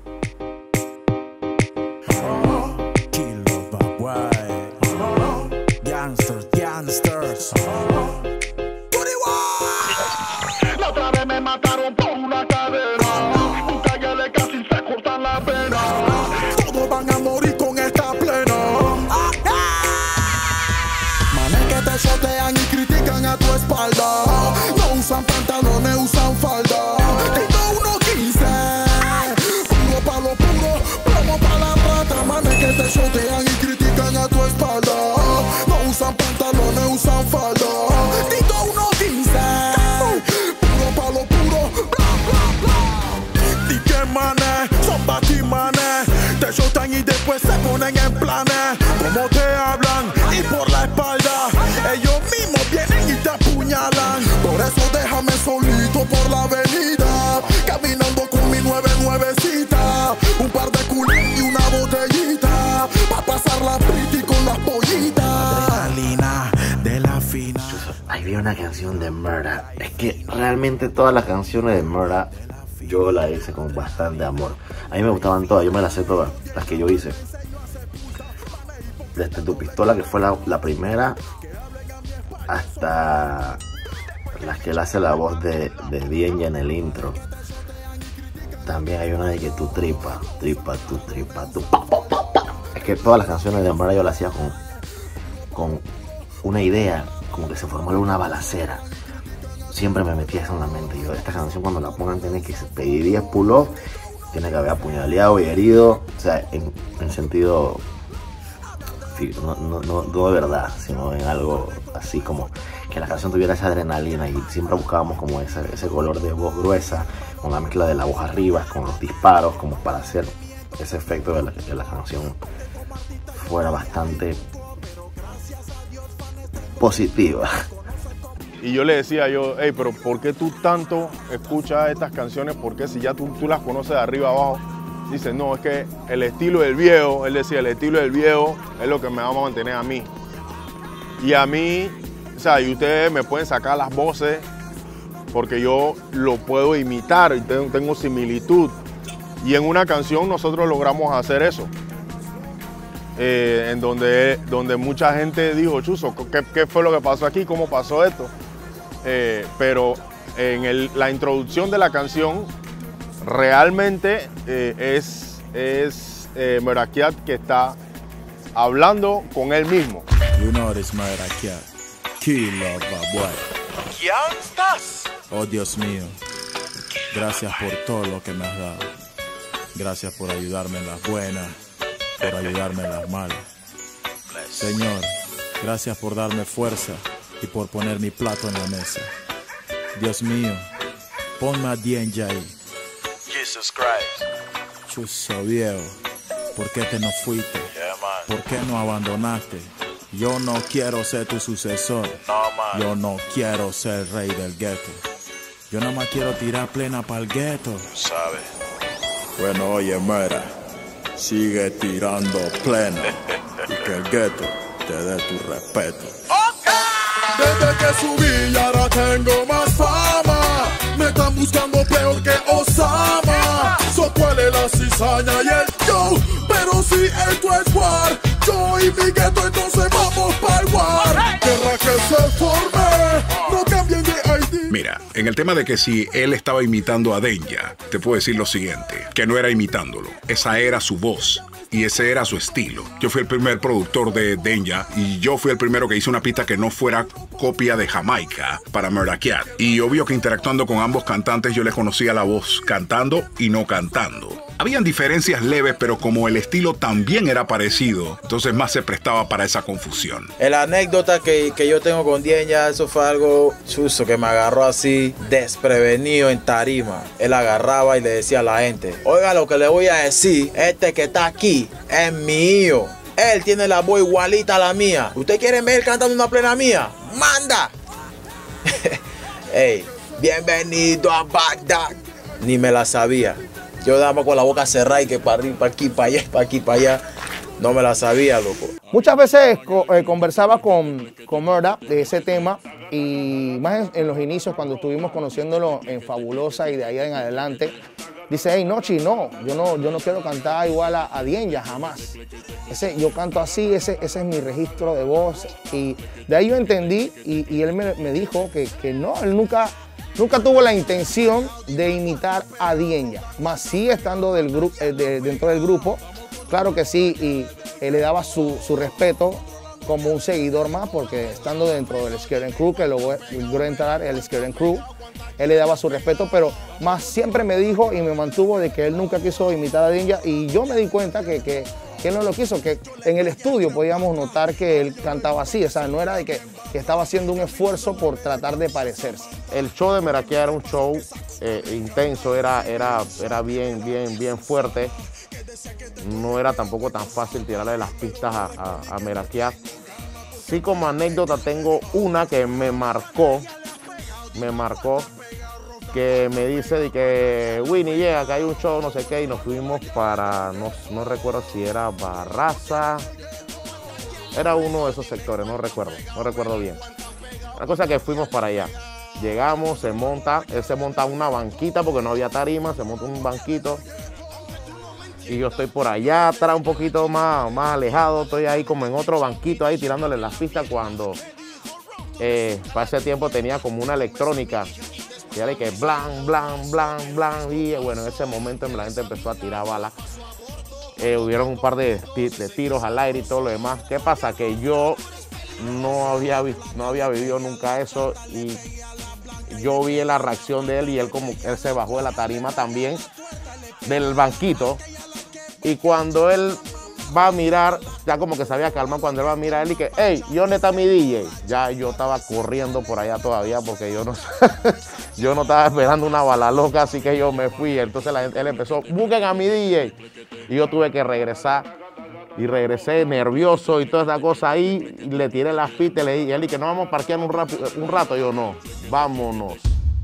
La otra vez me mataron por una cadena, un calle casi se cortan la pena. Todos van a morir con esta plena. Manes que te shotean y critican a tu espalda, no usan pantalones, usan falda. Tito uno quince, puro pa' lo puro, plomo pa' la rata. Manes que te shotean y critican a tu espalda, no usan pantalones, usan falda. Tito uno quince, puro pa' lo puro, bla bla bla. Di que manes, son batimanes, te shotan y después se ponen en planes. Como te hablan y por la espalda, ellos mismos vienen y te apuñalan. Por eso déjame solito por la avenida, caminando con mi nueve nuevecita, un par de culos y una botellita, pa' pasar la pretty con las pollitas. Adrenalina de la fina. Ahí vi una canción de Murda. Es que realmente todas las canciones de Murda yo la hice con bastante amor. A mí me gustaban todas, yo me las sé todas, las que yo hice. Desde Tu Pistola, que fue la, la primera, hasta las que él hace la voz de, de Dienja en el intro. También hay una de que tu tripa, tripa, tu tripa, tu pa, pa, pa, pa. Es que todas las canciones de Omar yo las hacía con, con una idea, como que se formó una balacera. Siempre me metía eso en la mente. Yo, esta canción cuando la pongan tiene que pedir diez pull-off, tiene que haber apuñaleado y herido, o sea, en, en sentido, no, no, no, no de verdad, sino en algo así como que la canción tuviera esa adrenalina, y siempre buscábamos como ese, ese color de voz gruesa, con la mezcla de la voz arriba, con los disparos, como para hacer ese efecto de la, de la canción fuera bastante positiva. Y yo le decía yo, hey, pero ¿por qué tú tanto escuchas estas canciones? ¿Por qué si ya tú, tú las conoces de arriba abajo? Dice, no, es que el estilo del viejo, él decía, el estilo del viejo es lo que me va a mantener a mí. Y a mí, o sea, y ustedes me pueden sacar las voces porque yo lo puedo imitar y tengo, tengo similitud. Y en una canción nosotros logramos hacer eso. Eh, en donde, donde mucha gente dijo, Chuzo, ¿qué, ¿qué fue lo que pasó aquí? ¿Cómo pasó esto? Eh, pero en el, la introducción de la canción realmente eh, es, es eh, Merakiat que está hablando con él mismo. You know it's Merakiat. Killer, boy. ¿Quién estás? Oh, Dios mío. Gracias por todo lo que me has dado. Gracias por ayudarme en las buenas, por ayudarme en las malas. Señor, gracias por darme fuerza y por poner mi plato en la mesa. Dios mío, ponme a Dienja ahí. Jesus Christ. Chuzo viejo, ¿por qué te no fuiste? Yeah, man. ¿Por qué no abandonaste? Yo no quiero ser tu sucesor. No, man. Yo no quiero ser rey del gueto. Yo nada más quiero tirar plena para el gueto. ¿Sabes? Bueno, oye, Mera, sigue tirando plena y que el gueto te dé tu respeto. Desde que subí y ahora tengo más fama, me están buscando peor que Osama. So cuál es la cizaña y el show, pero si esto es war, yo y mi gueto entonces vamos para el war. Guerra que se forme, no cambien de I D. Mira, en el tema de que si él estaba imitando a Dienja, te puedo decir lo siguiente, que no era imitándolo, esa era su voz. Y ese era su estilo. Yo fui el primer productor de Dienja y yo fui el primero que hizo una pista que no fuera copia de Jamaica para Merakiat. Y obvio que interactuando con ambos cantantes yo les conocía la voz cantando y no cantando. Habían diferencias leves, pero como el estilo también era parecido, entonces más se prestaba para esa confusión. La anécdota que, que yo tengo con Dienja, eso fue algo chuzo que me agarró así desprevenido en tarima. Él agarraba y le decía a la gente, oiga lo que le voy a decir, este que está aquí es mío. Él tiene la voz igualita a la mía. ¿Usted quiere ver cantando una plena mía? ¡Manda! Hey, bienvenido a Bagdad. Ni me la sabía. Yo daba con la boca cerrada y que para arriba, para aquí, para allá, para aquí, para allá. No me la sabía, loco. Muchas veces co eh, conversaba con, con Murda de ese tema, y más en, en los inicios cuando estuvimos conociéndolo en Fabulosa y de ahí en adelante. Dice, hey, Nochi, no, yo no, yo no quiero cantar igual a, a Dienja, jamás. Ese, yo canto así, ese, ese es mi registro de voz. Y de ahí yo entendí, y, y él me, me dijo que, que no, él nunca, nunca tuvo la intención de imitar a Dienja, más sí estando del gru eh, de, dentro del grupo, claro que sí, y él le daba su, su respeto como un seguidor más, porque estando dentro del Scare Crew, que luego logró entrar el Scare Crew, él le daba su respeto, pero más siempre me dijo y me mantuvo de que él nunca quiso imitar a Dienja, y yo me di cuenta que, que, que él no lo quiso, que en el estudio podíamos notar que él cantaba así, o sea, no era de que, que estaba haciendo un esfuerzo por tratar de parecerse. El show de Merakiat era un show eh, intenso, era, era, era bien, bien, bien fuerte. No era tampoco tan fácil tirarle las pistas a, a, a Merakiat. Sí, como anécdota tengo una que me marcó, me marcó, que me dice de que Winnie llega, que hay un show, no sé qué, y nos fuimos para, no, no recuerdo si era Barraza, era uno de esos sectores, no recuerdo, no recuerdo bien. La cosa es que fuimos para allá. Llegamos, se monta, él se monta una banquita porque no había tarima, se monta un banquito. Y yo estoy por allá atrás, un poquito más, más alejado, estoy ahí como en otro banquito ahí tirándole las pistas cuando eh, para ese tiempo tenía como una electrónica. Y era que blan, blan, blan, blan. Y bueno, en ese momento la gente empezó a tirar balas. Eh, hubieron un par de, de tiros al aire y todo lo demás. ¿Qué pasa? Que yo no había, no había vivido nunca eso y yo vi la reacción de él y él como él se bajó de la tarima también, del banquito. Y cuando él va a mirar, ya como que se había calmado, cuando él va a mirar, él y que, hey, ¿y dónde está mi D J? Ya yo estaba corriendo por allá todavía porque yo no, yo no estaba esperando una bala loca, así que yo me fui. Entonces la gente, él empezó, busquen a mi D J. Y yo tuve que regresar. Y regresé nervioso y toda esa cosa ahí. Y le tiré las pistas y le dije, él y que no vamos a parquear un, rato, un rato. Yo no, vámonos.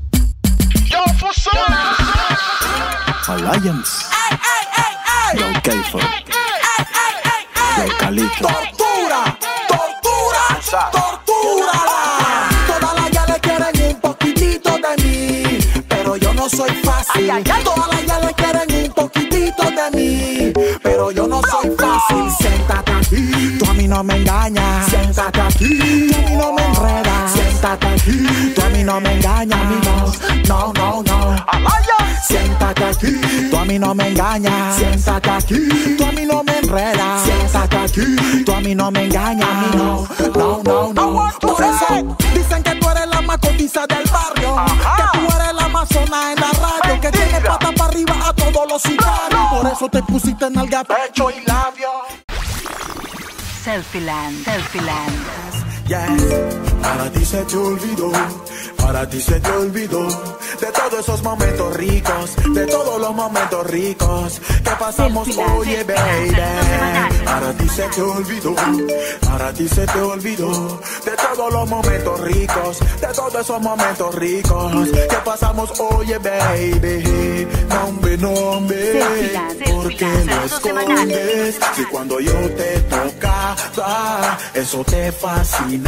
Alliance. Yo, K-Fo. Yo, Calito. Tortura, tortura, tortura. Todas las yales quieren un poquitito de mí, pero yo no soy fácil. Todas las yales quieren un poquitito de mí, pero yo no soy fácil. Siéntate aquí, tú a mí no me engañas. Siéntate aquí, tú a mí no me enredas. Siéntate aquí, tú a mí no me engañas. No, no, no, no. Siéntate aquí, tú a mí no me engañas. Siéntate aquí, tú a mí no me enredas. Siéntate aquí, tú a mí no me engañas. No, no, no, no. Por eso dicen que tú eres la más cotiza del barrio. Que tú eres la más zona en la radio. Que tienes pata para arriba a todos los sicarios. Por eso te pusiste nalga, pecho y labio. Selfieland, Selfieland. Yes, para ti se te olvidó, para ti se te olvidó de todos esos momentos ricos, de todos los momentos ricos que pasamos, oye baby. Para ti se te olvidó, para ti se te olvidó de todos los momentos ricos, de todos esos momentos ricos que pasamos, oye baby. No hombre, no hombre, porque lo escondes si cuando yo te tocaba eso te fascinaba.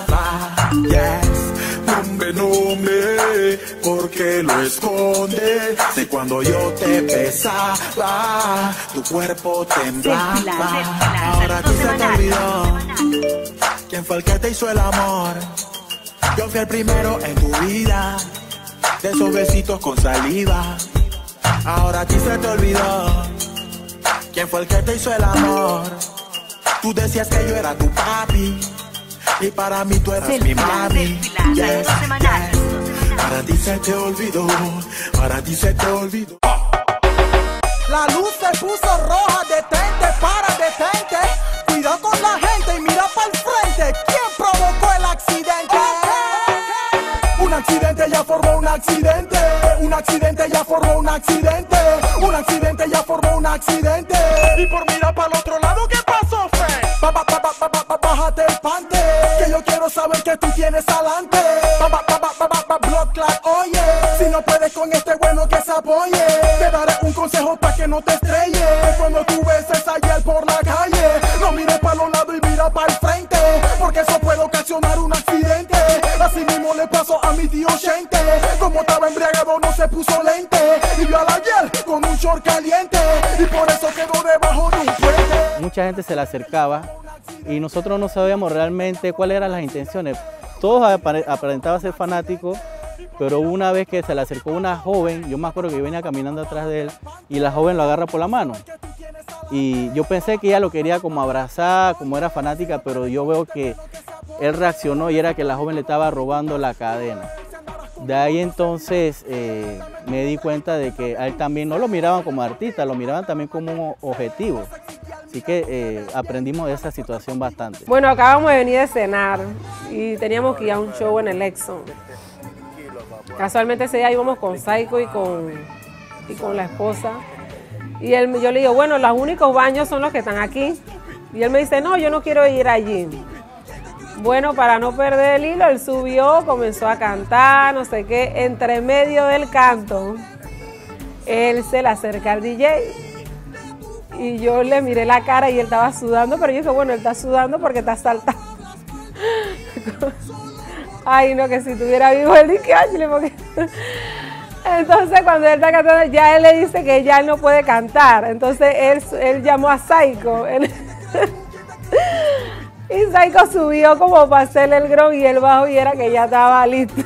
Yes, hombre, no hombre, porque lo escondes si cuando yo te besaba tu cuerpo temblaba. Ahora a ti se te olvidó quién fue el que te hizo el amor. Yo fui el primero en tu vida de esos besitos con saliva. Ahora a ti se te olvidó quién fue el que te hizo el amor. Tú decías que yo era tu papi y para mí tú eras mi mami. Yes, yes. Para ti se te olvidó, para ti se te olvidó. La luz se puso roja, detente, para, detente. Cuidado con la gente y mira para el frente. ¿Quién provocó el accidente? Un accidente ya formó un accidente. Un accidente ya formó un accidente. Un accidente ya formó un accidente. Y por mirar para el otro lado, ¿qué pasó, Fe? Ba, ba, ba, ba, ba, ba, bájate el pante, que yo quiero saber que tú tienes adelante. Ba, ba, ba, ba, ba, ba, ba, blood clot, oye. Si no puedes con este bueno que se apoye, te daré un consejo para que no te estrelles. Cuando tú beses ayer por la calle, no mires para los lados y mira para el frente, porque eso puede ocasionar un accidente. Así mismo le pasó a mi tío Chente. Como estaba embriagado no se puso lente y vio al ayer con un short caliente y por eso quedó debajo de un puente. Mucha gente se le acercaba y nosotros no sabíamos realmente cuáles eran las intenciones. Todos aparentaban ser fanáticos, pero una vez que se le acercó una joven, yo me acuerdo que yo venía caminando atrás de él y la joven lo agarra por la mano. Y yo pensé que ella lo quería como abrazar, como era fanática, pero yo veo que él reaccionó y era que la joven le estaba robando la cadena. De ahí entonces eh, me di cuenta de que a él también no lo miraban como artista, lo miraban también como un objetivo. Así que eh, aprendimos de esa situación bastante. Bueno, acabamos de venir de cenar y teníamos que ir a un show en el Exxon. Casualmente ese día íbamos con Psycho y con, y con la esposa. Y él, yo le digo, bueno, los únicos baños son los que están aquí. Y él me dice, no, yo no quiero ir allí. Bueno, para no perder el hilo, él subió, comenzó a cantar, no sé qué. Entre medio del canto, él se le acerca al D J. Y yo le miré la cara y él estaba sudando, pero yo dije, bueno, él está sudando porque está saltando. Ay, no, que si tuviera vivo él dice, ay, porque... Entonces, cuando él está cantando, ya él le dice que ya no puede cantar. Entonces, él, él llamó a Psycho. Él... y Psycho subió como para hacerle el ground y el bajo y era que ya estaba listo.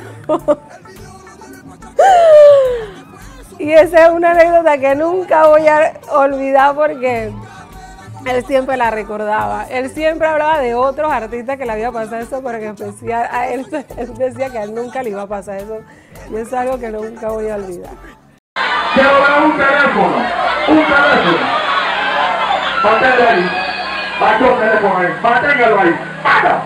Y esa es una anécdota que nunca voy a olvidar porque él siempre la recordaba. Él siempre hablaba de otros artistas que le había pasado eso, pero en especial a él, él decía que a él nunca le iba a pasar eso. Y eso es algo que nunca voy a olvidar. Quiero ver un teléfono, un teléfono. Manténlo ahí. Bajo el teléfono ahí. Manténgalo ahí. ¡Para!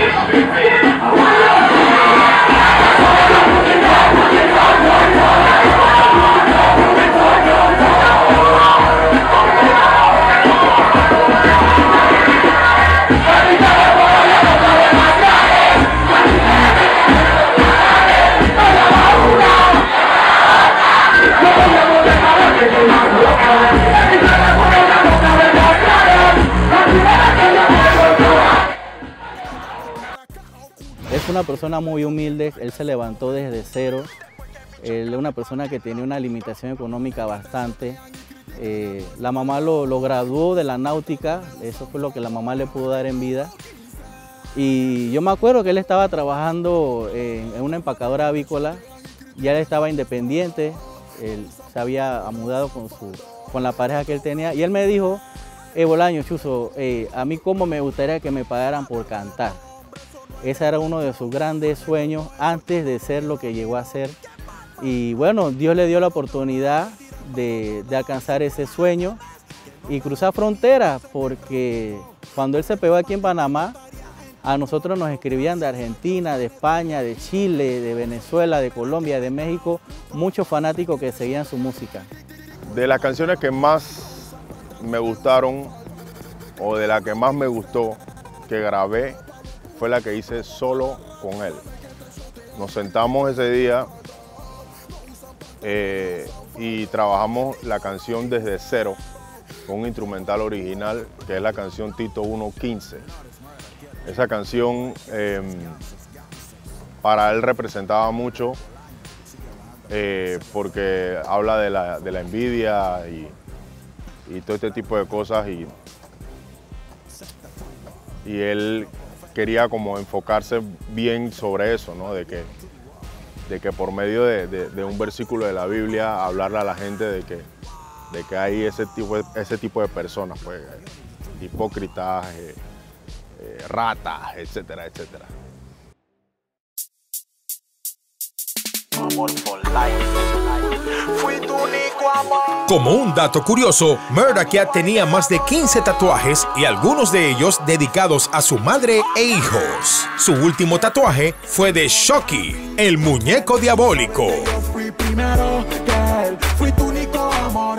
Es una persona muy humilde, él se levantó desde cero, él es una persona que tenía una limitación económica bastante. Eh, la mamá lo, lo graduó de la náutica, eso fue lo que la mamá le pudo dar en vida. Y yo me acuerdo que él estaba trabajando en, en una empacadora avícola, ya él estaba independiente, él se había mudado con, su, con la pareja que él tenía y él me dijo, eh, Bolaño, Chuzo, eh, a mí cómo me gustaría que me pagaran por cantar. Ese era uno de sus grandes sueños antes de ser lo que llegó a ser. Y bueno, Dios le dio la oportunidad de, de alcanzar ese sueño y cruzar fronteras, porque cuando él se pegó aquí en Panamá, a nosotros nos escribían de Argentina, de España, de Chile, de Venezuela, de Colombia, de México, muchos fanáticos que seguían su música. De las canciones que más me gustaron o de la que más me gustó que grabé fue la que hice solo con él. Nos sentamos ese día eh, y trabajamos la canción desde cero con un instrumental original que es la canción Tito uno quince. Esa canción eh, para él representaba mucho eh, porque habla de la, de la envidia y, y todo este tipo de cosas y, y él quería como enfocarse bien sobre eso, ¿no? De que, de que por medio de, de, de un versículo de la Biblia hablarle a la gente de que, de que hay ese tipo de, ese tipo de personas, pues, hipócritas, eh, eh, ratas, etcétera, etcétera. Amor for life. Fui tu único amor. Como un dato curioso, Murda Cat tenía más de quince tatuajes y algunos de ellos dedicados a su madre e hijos. Su último tatuaje fue de Shocky, el muñeco diabólico. Fui primero que él. Fui tu único amor.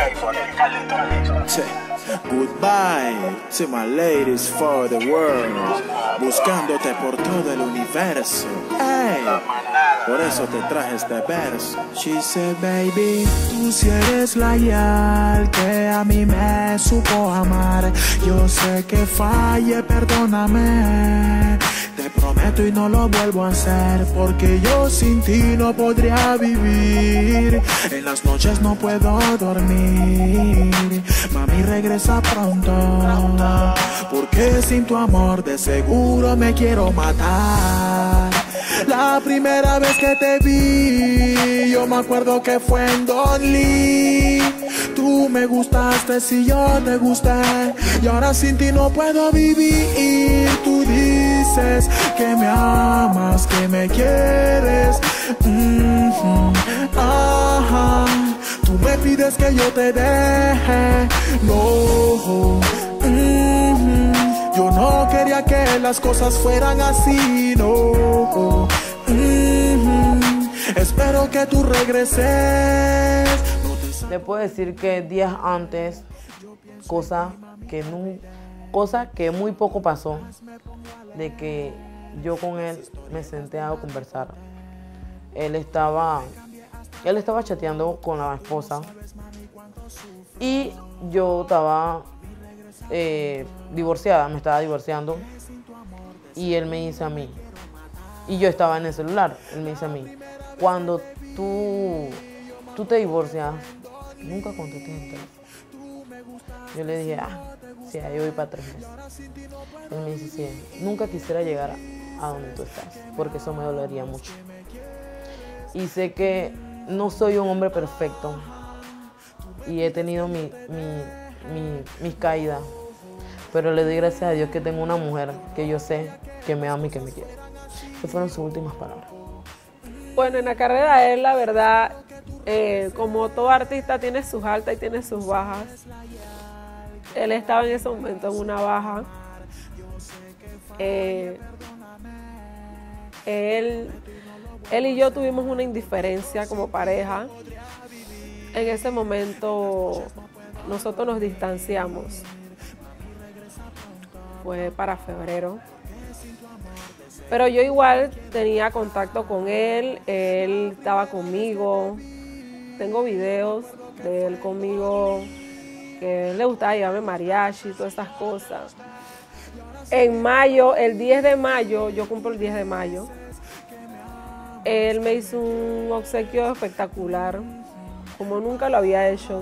Sí. Goodbye to my ladies for the world, buscándote por todo el universo. Hey, por eso te traje este verso. She said, baby, tú si eres la yal que a mí me supo amar. Yo sé que falle, perdóname. Te prometo y no lo vuelvo a hacer, porque yo sin ti no podría vivir. En las noches no puedo dormir. Mami, regresa pronto, porque sin tu amor de seguro me quiero matar. La primera vez que te vi, yo me acuerdo que fue en Don Lee. Tú me gustaste, si yo te gusté, y ahora sin ti no puedo vivir. Tú dices que me amas, que me quieres. Mm-hmm. Ajá. Tú me pides que yo te deje. No. Mm-hmm. Yo no quería que las cosas fueran así. No. Mm-hmm. Espero que tú regreses. Le puedo decir que días antes, cosa que, no, cosa que muy poco pasó, de que yo con él me senté a conversar. Él estaba, él estaba chateando con la esposa y yo estaba eh, divorciada, me estaba divorciando. Y él me dice a mí, y yo estaba en el celular, él me dice a mí, cuando tú, tú te divorcias, nunca contesté el teléfono. Yo le dije, ah, sí, ahí voy para tres meses. Él me dice, sí, nunca quisiera llegar a, a donde tú estás, porque eso me dolería mucho. Y sé que no soy un hombre perfecto y he tenido mi, mi, mi, mis caídas, pero le doy gracias a Dios que tengo una mujer que yo sé que me ama y que me quiere. Esas fueron sus últimas palabras. Bueno, en la carrera de él, la verdad, eh, como todo artista tiene sus altas y tiene sus bajas. Él estaba en ese momento en una baja. Eh, él, él y yo tuvimos una indiferencia como pareja. En ese momento nosotros nos distanciamos. Fue para febrero. Pero yo igual tenía contacto con él, él estaba conmigo. Tengo videos de él conmigo, que a él le gustaba llevarme mariachi y todas esas cosas. En mayo, el diez de mayo, yo cumplo el diez de mayo, él me hizo un obsequio espectacular, como nunca lo había hecho.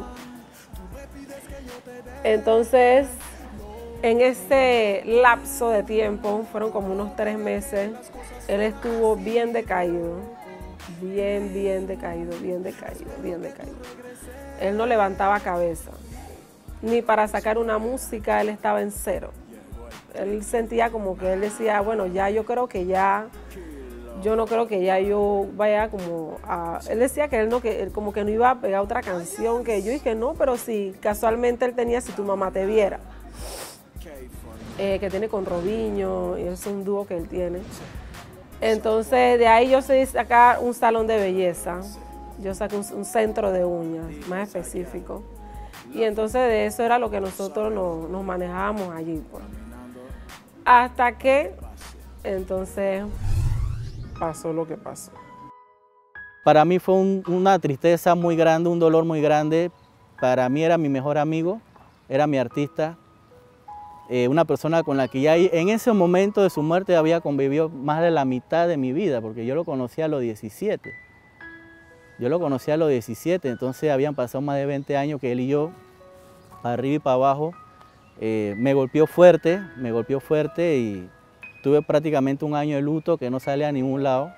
Entonces, en ese lapso de tiempo, fueron como unos tres meses, él estuvo bien decaído, bien, bien decaído, bien decaído, bien decaído. Él no levantaba cabeza, ni para sacar una música él estaba en cero. Él sentía como que él decía, bueno, ya yo creo que ya, yo no creo que ya yo vaya como a... Él decía que él no, que él como que no iba a pegar otra canción, que yo dije no, pero sí, casualmente él tenía Si tu mamá te viera. Eh, que tiene con Robinho, y es un dúo que él tiene. Entonces, de ahí yo sé sacar un salón de belleza, yo saqué un, un centro de uñas, más específico. Y entonces de eso era lo que nosotros nos, nos manejábamos allí. Pues. Hasta que, entonces, pasó lo que pasó. Para mí fue un, una tristeza muy grande, un dolor muy grande. Para mí era mi mejor amigo, era mi artista. Eh, una persona con la que ya en ese momento de su muerte había convivido más de la mitad de mi vida, porque yo lo conocí a los diecisiete. Yo lo conocí a los diecisiete, entonces habían pasado más de veinte años que él y yo, para arriba y para abajo. Eh, me golpeó fuerte, me golpeó fuerte y tuve prácticamente un año de luto que no sale a ningún lado.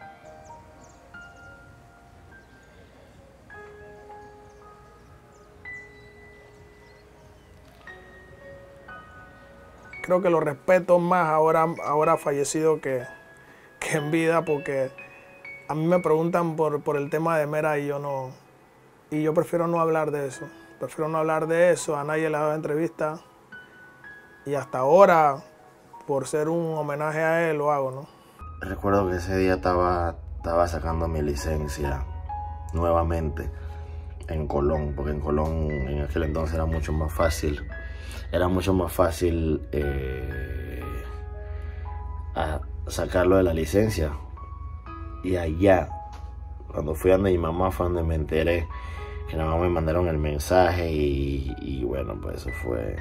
Creo que lo respeto más ahora, ahora fallecido que, que en vida, porque a mí me preguntan por, por el tema de Mera y yo no, y yo prefiero no hablar de eso. Prefiero no hablar de eso, a nadie le he dado entrevista y hasta ahora, por ser un homenaje a él, lo hago, ¿no? Recuerdo que ese día estaba, estaba sacando mi licencia nuevamente en Colón, porque en Colón en aquel entonces era mucho más fácil. Era mucho más fácil eh, a sacarlo de la licencia. Y allá, cuando fui a donde mi mamá, fue donde me enteré que nada más me mandaron el mensaje y, y bueno, pues eso fue...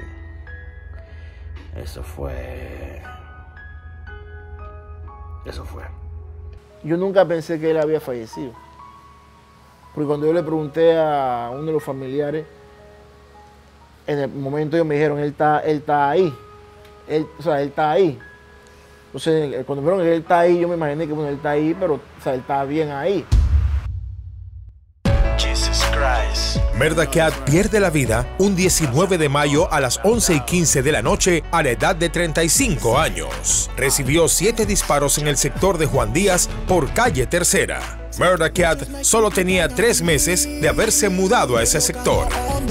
Eso fue... Eso fue. Yo nunca pensé que él había fallecido. Porque cuando yo le pregunté a uno de los familiares, en el momento ellos me dijeron, él está, él está ahí. Él, o sea, él está ahí. Entonces, cuando me dijeron que él está ahí, yo me imaginé que bueno, él está ahí, pero o sea, él está bien ahí. Murder Cat pierde la vida un diecinueve de mayo a las once y quince de la noche a la edad de treinta y cinco años. Recibió siete disparos en el sector de Juan Díaz por calle Tercera. Murder Cat solo tenía tres meses de haberse mudado a ese sector.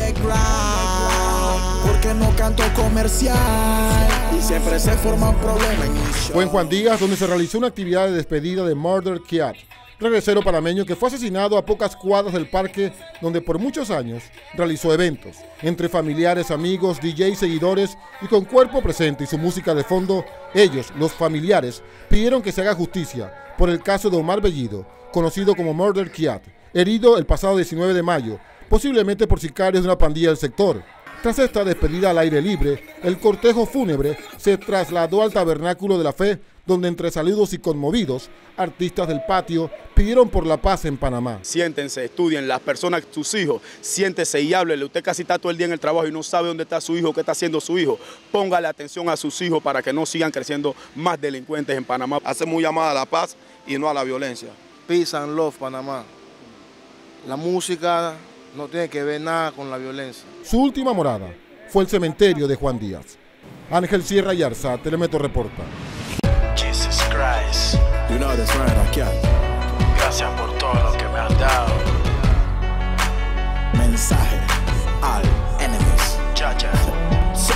Porque no canto comercial y siempre se forman problemas. Fue en Juan Díaz donde se realizó una actividad de despedida de Murder Cat, regresero panameño que fue asesinado a pocas cuadras del parque donde por muchos años realizó eventos. Entre familiares, amigos, D Js, seguidores y con cuerpo presente y su música de fondo, ellos, los familiares, pidieron que se haga justicia por el caso de Omar Bellido, conocido como Murder Cat, herido el pasado diecinueve de mayo, posiblemente por sicarios de una pandilla del sector. Tras esta despedida al aire libre, el cortejo fúnebre se trasladó al Tabernáculo de la Fe, donde entre saludos y conmovidos, artistas del patio pidieron por la paz en Panamá. Siéntense, estudien, las personas, sus hijos, siéntese y háblele. Usted casi está todo el día en el trabajo y no sabe dónde está su hijo, qué está haciendo su hijo. Póngale atención a sus hijos para que no sigan creciendo más delincuentes en Panamá. Hacemos un llamado a la paz y no a la violencia. Peace and love, Panamá. La música no tiene que ver nada con la violencia. Su última morada fue el cementerio de Juan Díaz. Ángel Sierra Yarza, Telemetro reporta. Jesus Christ. You know that's right, Raquel. Gracias por todo lo que me has dado. Mensaje al enemies. Ya, ya. Sí.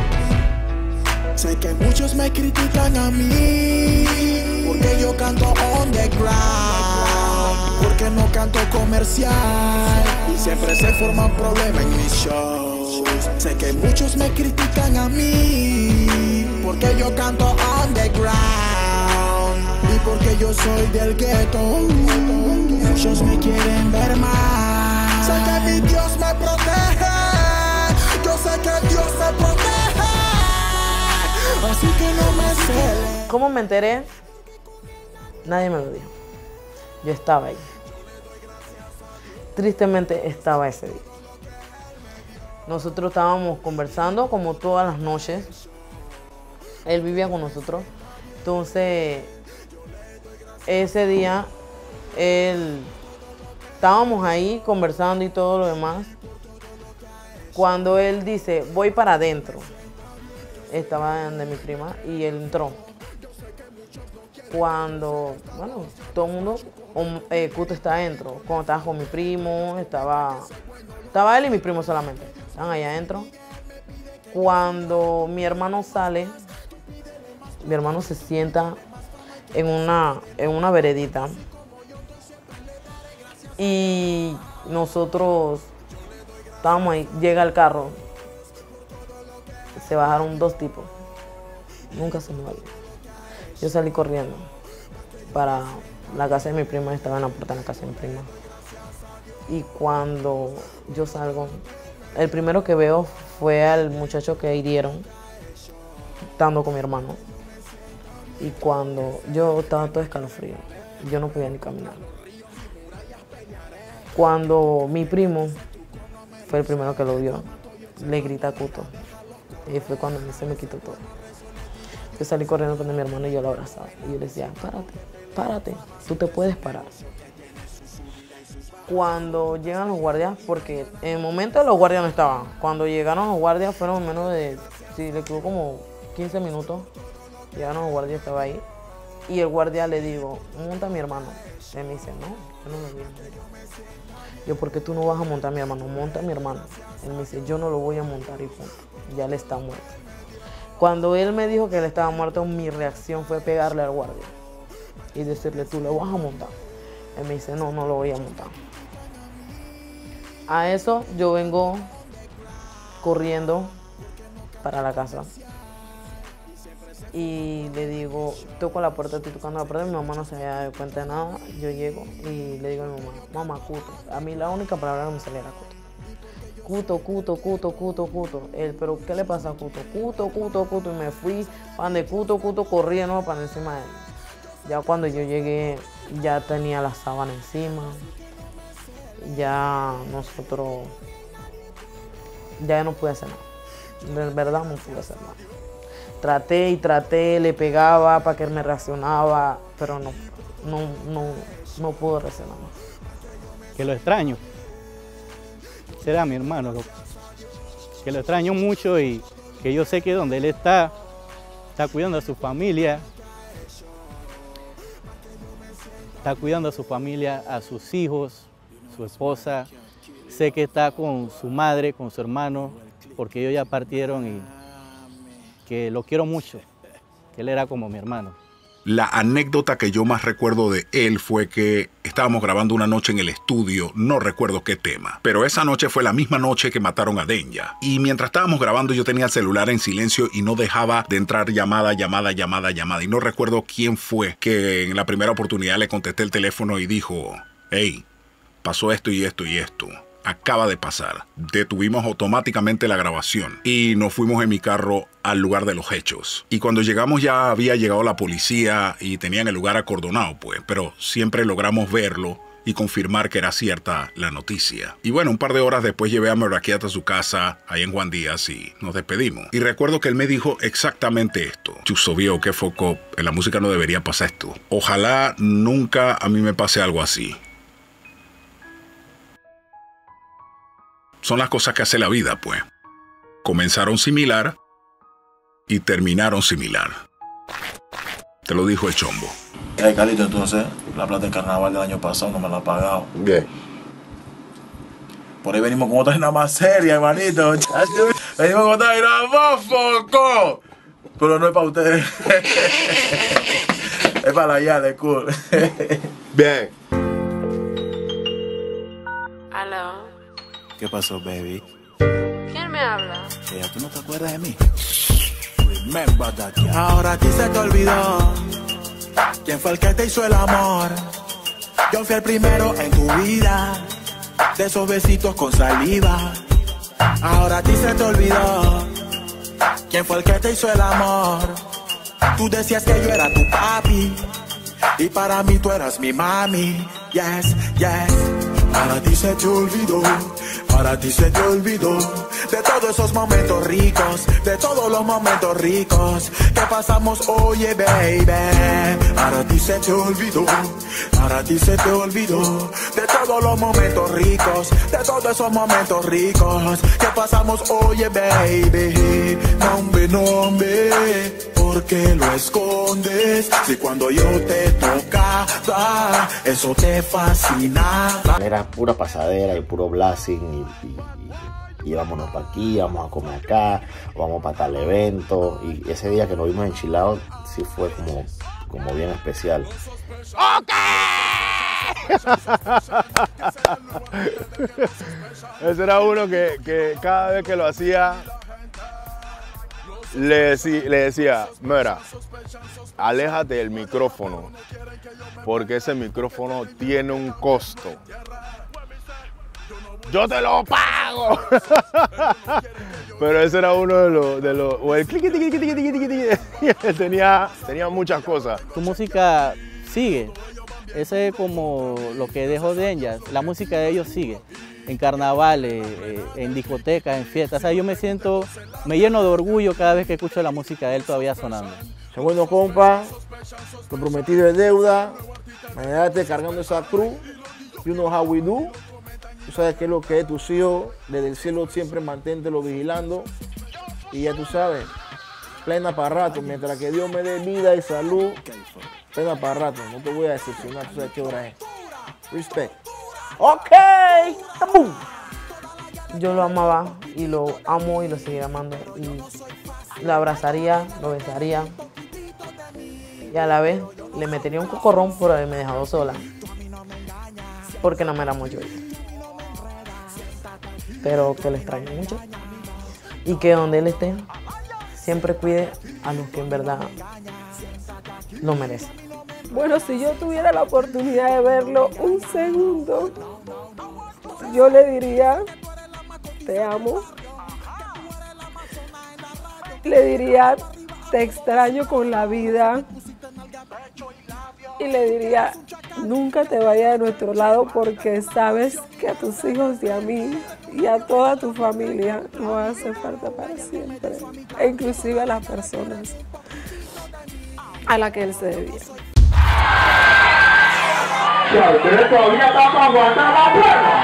Sé que muchos me critican a mí porque yo canto underground, porque no canto comercial y siempre se forman problemas en mis shows. Sé que muchos me critican a mí porque yo canto underground y porque yo soy del ghetto. Muchos me quieren ver más. Sé que mi Dios me protege. Yo sé que Dios me protege. Así que no me cele. ¿Cómo me enteré? Nadie me lo dijo. Yo estaba ahí. Tristemente estaba ese día. Nosotros estábamos conversando como todas las noches. Él vivía con nosotros. Entonces, ese día, él, estábamos ahí conversando y todo lo demás. Cuando él dice, voy para adentro. Estaba de mi prima y él entró. Cuando, bueno, todo el mundo, eh, Cuto está adentro. Cuando estaba con mi primo, estaba, estaba él y mi primo solamente. Estaban allá adentro. Cuando mi hermano sale, mi hermano se sienta en una, en una veredita. Y nosotros estábamos ahí, llega el carro. Se bajaron dos tipos. Nunca se me va a olvidar. Yo salí corriendo para la casa de mi prima, estaba en la puerta de la casa de mi prima. Y cuando yo salgo, el primero que veo fue al muchacho que hirieron, estando con mi hermano. Y cuando yo estaba todo escalofrío, yo no podía ni caminar. Cuando mi primo fue el primero que lo vio, le grita a Cuto. Y fue cuando a mí se me quitó todo. Yo salí corriendo con mi hermano y yo lo abrazaba. Y yo le decía, párate, párate, tú te puedes parar. Cuando llegan los guardias, porque en el momento los guardias no estaban. Cuando llegaron los guardias fueron menos de, si le equivoco, como quince minutos. Llegaron los guardias, estaba ahí. Y el guardia le digo, monta a mi hermano. Él me dice, no, yo no lo voy a montar. Yo, ¿por qué tú no vas a montar a mi hermano? Monta a mi hermano. Él me dice, yo no lo voy a montar y punto. Ya él está muerto. Cuando él me dijo que él estaba muerto, mi reacción fue pegarle al guardia y decirle, tú lo vas a montar. Él me dice, no, no lo voy a montar. A eso yo vengo corriendo para la casa y le digo, toco la puerta, estoy tocando la puerta, mi mamá no se había dado cuenta de nada. Yo llego y le digo a mi mamá, mamá, Cuto. A mí la única palabra que me salía era Cuto. Cuto, Cuto, Cuto, Cuto, Cuto. Él, pero ¿qué le pasa a Cuto? Cuto, Cuto, Cuto. Y me fui para de Cuto, Cuto, corriendo para encima de él. Ya cuando yo llegué, ya tenía la sábana encima. Ya nosotros, ya no pude hacer nada. De verdad no pude hacer nada. Traté y traté, le pegaba para que él me reaccionaba, pero no, no, no, no pudo reaccionar más. Que lo extraño. Será mi hermano, lo, que lo extraño mucho y que yo sé que donde él está, está cuidando a su familia, está cuidando a su familia, a sus hijos, su esposa. Sé que está con su madre, con su hermano, porque ellos ya partieron y que lo quiero mucho, que él era como mi hermano. La anécdota que yo más recuerdo de él fue que estábamos grabando una noche en el estudio, no recuerdo qué tema, pero esa noche fue la misma noche que mataron a Denya. Y mientras estábamos grabando yo tenía el celular en silencio y no dejaba de entrar llamada, llamada, llamada, llamada. Y no recuerdo quién fue que en la primera oportunidad le contesté el teléfono y dijo, hey, pasó esto y esto y esto. acaba de pasar. Detuvimos automáticamente la grabación y nos fuimos en mi carro al lugar de los hechos. Y cuando llegamos ya había llegado la policía y tenían el lugar acordonado, pues, pero siempre logramos verlo y confirmar que era cierta la noticia. Y bueno, un par de horas después llevé a Murder Kiat a su casa, ahí en Juan Díaz, y nos despedimos. Y recuerdo que él me dijo exactamente esto. Chuso viejo, qué foco, en la música no debería pasar esto. Ojalá nunca a mí me pase algo así. Son las cosas que hace la vida, pues. Comenzaron similar y terminaron similar. Te lo dijo el Chombo. Hey, Carlito, entonces, la plata del carnaval del año pasado no me la ha pagado. Bien. Por ahí venimos con otra vaina más seria, hermanito. Venimos con otra vaina más foco. Pero no es para ustedes. Es para la Yale, cool. Bien. Aló. ¿Qué pasó, baby? ¿Quién me habla? Ella, ¿tú no te acuerdas de mí? Remember that, yeah. Ahora a ti se te olvidó quién fue el que te hizo el amor. Yo fui el primero en tu vida, de esos besitos con saliva. Ahora a ti se te olvidó quién fue el que te hizo el amor. Tú decías que yo era tu papi y para mí tú eras mi mami. Yes, yes. Ahora a ti se te olvidó, ahora a ti se te olvidó de todos esos momentos ricos, de todos los momentos ricos que pasamos, oye baby. Ahora a ti se te olvidó, ahora a ti se te olvidó de todos los momentos ricos, de todos esos momentos ricos que pasamos, oye baby. No hombre, no hombre, ¿por qué lo escondes? Si cuando yo te tocaba, eso te fascinaba. Era pura pasadera y puro blasting y, y, y, y vámonos para aquí, vamos a comer acá, vamos para tal evento. Y ese día que nos vimos enchilados sí fue como, como bien especial. ¡Ok! Ese era uno que, que cada vez que lo hacía le, decí, le decía, mira, aléjate del micrófono porque ese micrófono tiene un costo. ¡Yo te lo pago! Pero ese era uno de los... De los o el cliqui, tiqui, tiqui, tiqui, tiqui, tiqui. tenía, tenía muchas cosas. Tu música sigue. Ese es como lo que dejó Danger. La música de ellos sigue. En carnavales, eh, en discotecas, en fiestas. O sea, yo me siento, me lleno de orgullo cada vez que escucho la música de él todavía sonando. Segundo compa, comprometido de deuda, mañana cargando esa cruz, you know how we do. Tú sabes qué es lo que es tus hijos, desde el cielo siempre manténtelo vigilando. Y ya tú sabes, plena para rato, mientras que Dios me dé vida y salud, plena para rato, no te voy a decepcionar, tú sabes qué hora es. Respect. Ok, ¡boom! Yo lo amaba y lo amo y lo seguiré amando. Y lo abrazaría, lo besaría. Y a la vez le metería un cocorrón por haberme dejado sola. Porque no me era mucho. Pero que le extraño mucho. Y que donde él esté, siempre cuide a los que en verdad lo merecen. Bueno, si yo tuviera la oportunidad de verlo un segundo, yo le diría, te amo. Le diría, te extraño con la vida. Y le diría, nunca te vayas de nuestro lado porque sabes que a tus hijos y a mí y a toda tu familia nos hace falta para siempre. E inclusive a las personas a las que él se debía. ¿Ustedes todavía están para aguantar la prueba?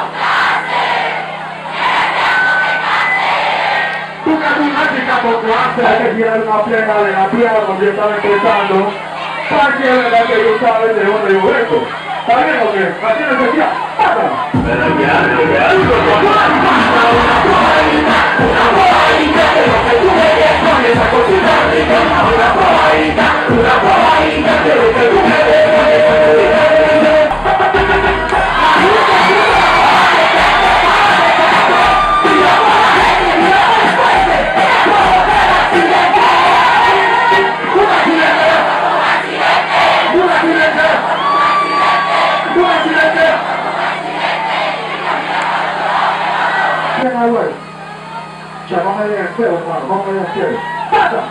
Tú que tú hacer que tirar una plena de la tierra donde yo estaba empezando, para que es verdad que yo estaba de dónde yo vengo. ¿Está bien o qué? Así les decía, ¡pata! Pero ya, pero ya, una probadita, una probadita de lo que tú me des con esa cosita rica. Una probadita, una probadita de lo que tú me des con esa cosita rica. Ya vamos a ir al cielo, hermano, vamos a ir al cielo. ¡Pasa!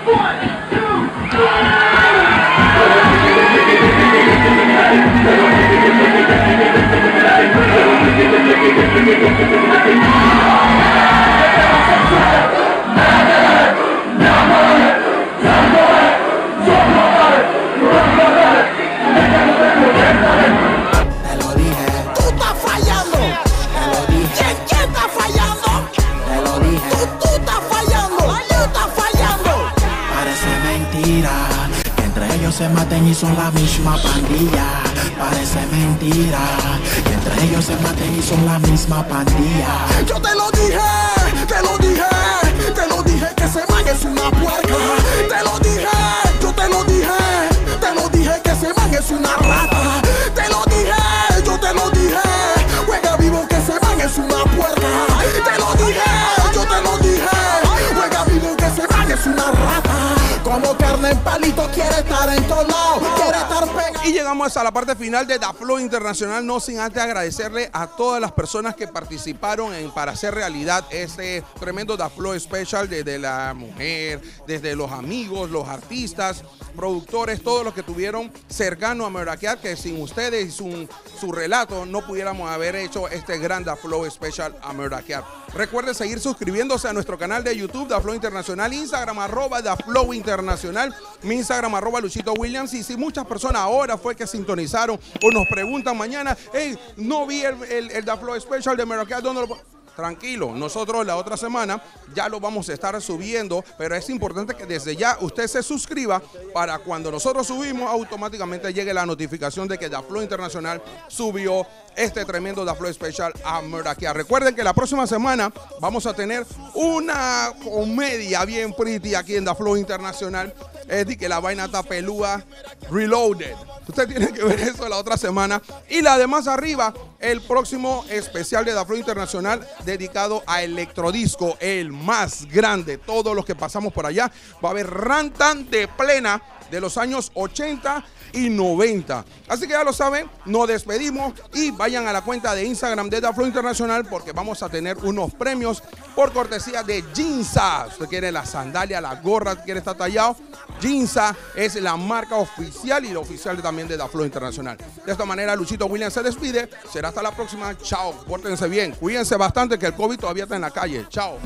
Te lo dije. Tú estás fallando. Te lo dije. ¿Quién está fallando? Te lo dije. Tú, tú estás fallando. Tú estás fallando. Parece mentira que entre ellos se maten y son la misma pandilla. Parece mentira que entre ellos se maten y son la misma pandilla. Yo te lo dije, te lo dije, te lo dije que ese man es una puerca. Te lo dije, yo te lo dije, te lo dije que ese man es una rata. Te lo dije, yo te lo dije, juega vivo que ese man es una puerca. Te lo dije, yo te lo dije, juega vivo que ese man es una rata. Como carne en palito quiere estar en todos lados, quiere estar pegado. Y llegamos a la parte final de Da Flow Internacional, no sin antes agradecerle a todas las personas que participaron en, para hacer realidad este tremendo Da Flow Special, desde la mujer, desde los amigos, los artistas, productores, todos los que tuvieron cercano a Murder Cat, que sin ustedes y su, su relato no pudiéramos haber hecho este gran Da Flow Special a Murder Cat. Recuerden seguir suscribiéndose a nuestro canal de YouTube, Da Flow Internacional, Instagram arroba Da Flow Internacional, mi Instagram arroba Luchito Williams. Y si muchas personas ahora fue que sintonizaron o nos preguntan mañana, hey, no vi el, el, el Da Flow Special de Murder Cat, ¿dónde lo...? Tranquilo, nosotros la otra semana ya lo vamos a estar subiendo, pero es importante que desde ya usted se suscriba para cuando nosotros subimos automáticamente llegue la notificación de que Da Flow Internacional subió este tremendo Da Flow Special a Murder Cat. Recuerden que la próxima semana vamos a tener una comedia bien pretty aquí en Da Flow Internacional. Es de que la vaina está pelúa, Reloaded. Usted tiene que ver eso la otra semana. Y la de más arriba, el próximo especial de Da Flow Internacional dedicado a Electrodisco, el más grande. Todos los que pasamos por allá, va a haber rantan de plena de los años ochenta y noventa. Así que ya lo saben, nos despedimos y vayan a la cuenta de Instagram de Da Flow Internacional porque vamos a tener unos premios por cortesía de Ginza. Usted quiere la sandalia, la gorra, quiere estar tallado. Ginza es la marca oficial y la oficial también de Da Flow Internacional. De esta manera, Luchito Williams se despide. Será hasta la próxima. Chao. Pórtense bien. Cuídense bastante que el COVID todavía está en la calle. Chao.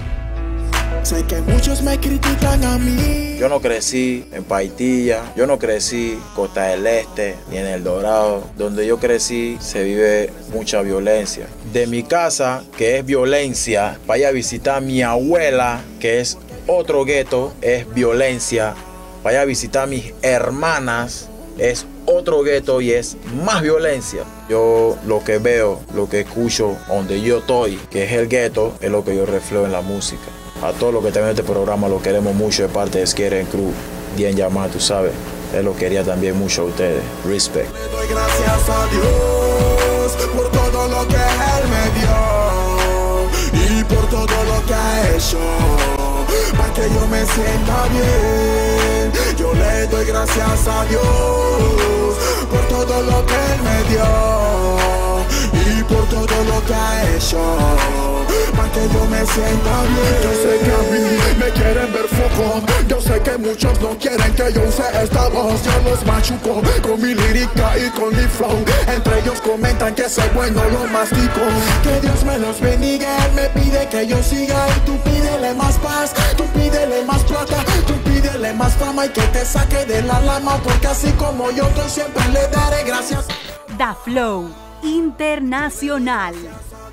Sé que muchos me critican a mí. Yo no crecí en Paitilla, yo no crecí en Costa del Este ni en El Dorado. Donde yo crecí se vive mucha violencia. De mi casa, que es violencia, vaya a visitar a mi abuela, que es otro gueto, es violencia. Vaya a visitar a mis hermanas, es otro gueto y es más violencia. Yo lo que veo, lo que escucho, donde yo estoy, que es el gueto, es lo que yo reflejo en la música. A todos los que están en este programa lo queremos mucho de parte de Skier Crew. Bien llamado, tú sabes. Él lo quería también mucho a ustedes. Respect. Le doy gracias a Dios por todo lo que Él me dio y por todo lo que ha hecho para que yo me sienta bien. Yo le doy gracias a Dios por todo lo que Él me dio y por todo lo que ha hecho para que yo me sienta bien. Yo sé que a mí me quieren ver foco. Yo sé que muchos no quieren que yo use esta voz. Yo los machuco con mi lírica y con mi flow. Entre ellos comentan que soy bueno, lo mastico. Que Dios me los bendiga. Él me pide que yo siga y tú pídele más paz, tú pídele más plata, tú pídele más fama y que te saque de la lama. Porque así como yo, yo siempre le daré gracias. Da Flow Internacional.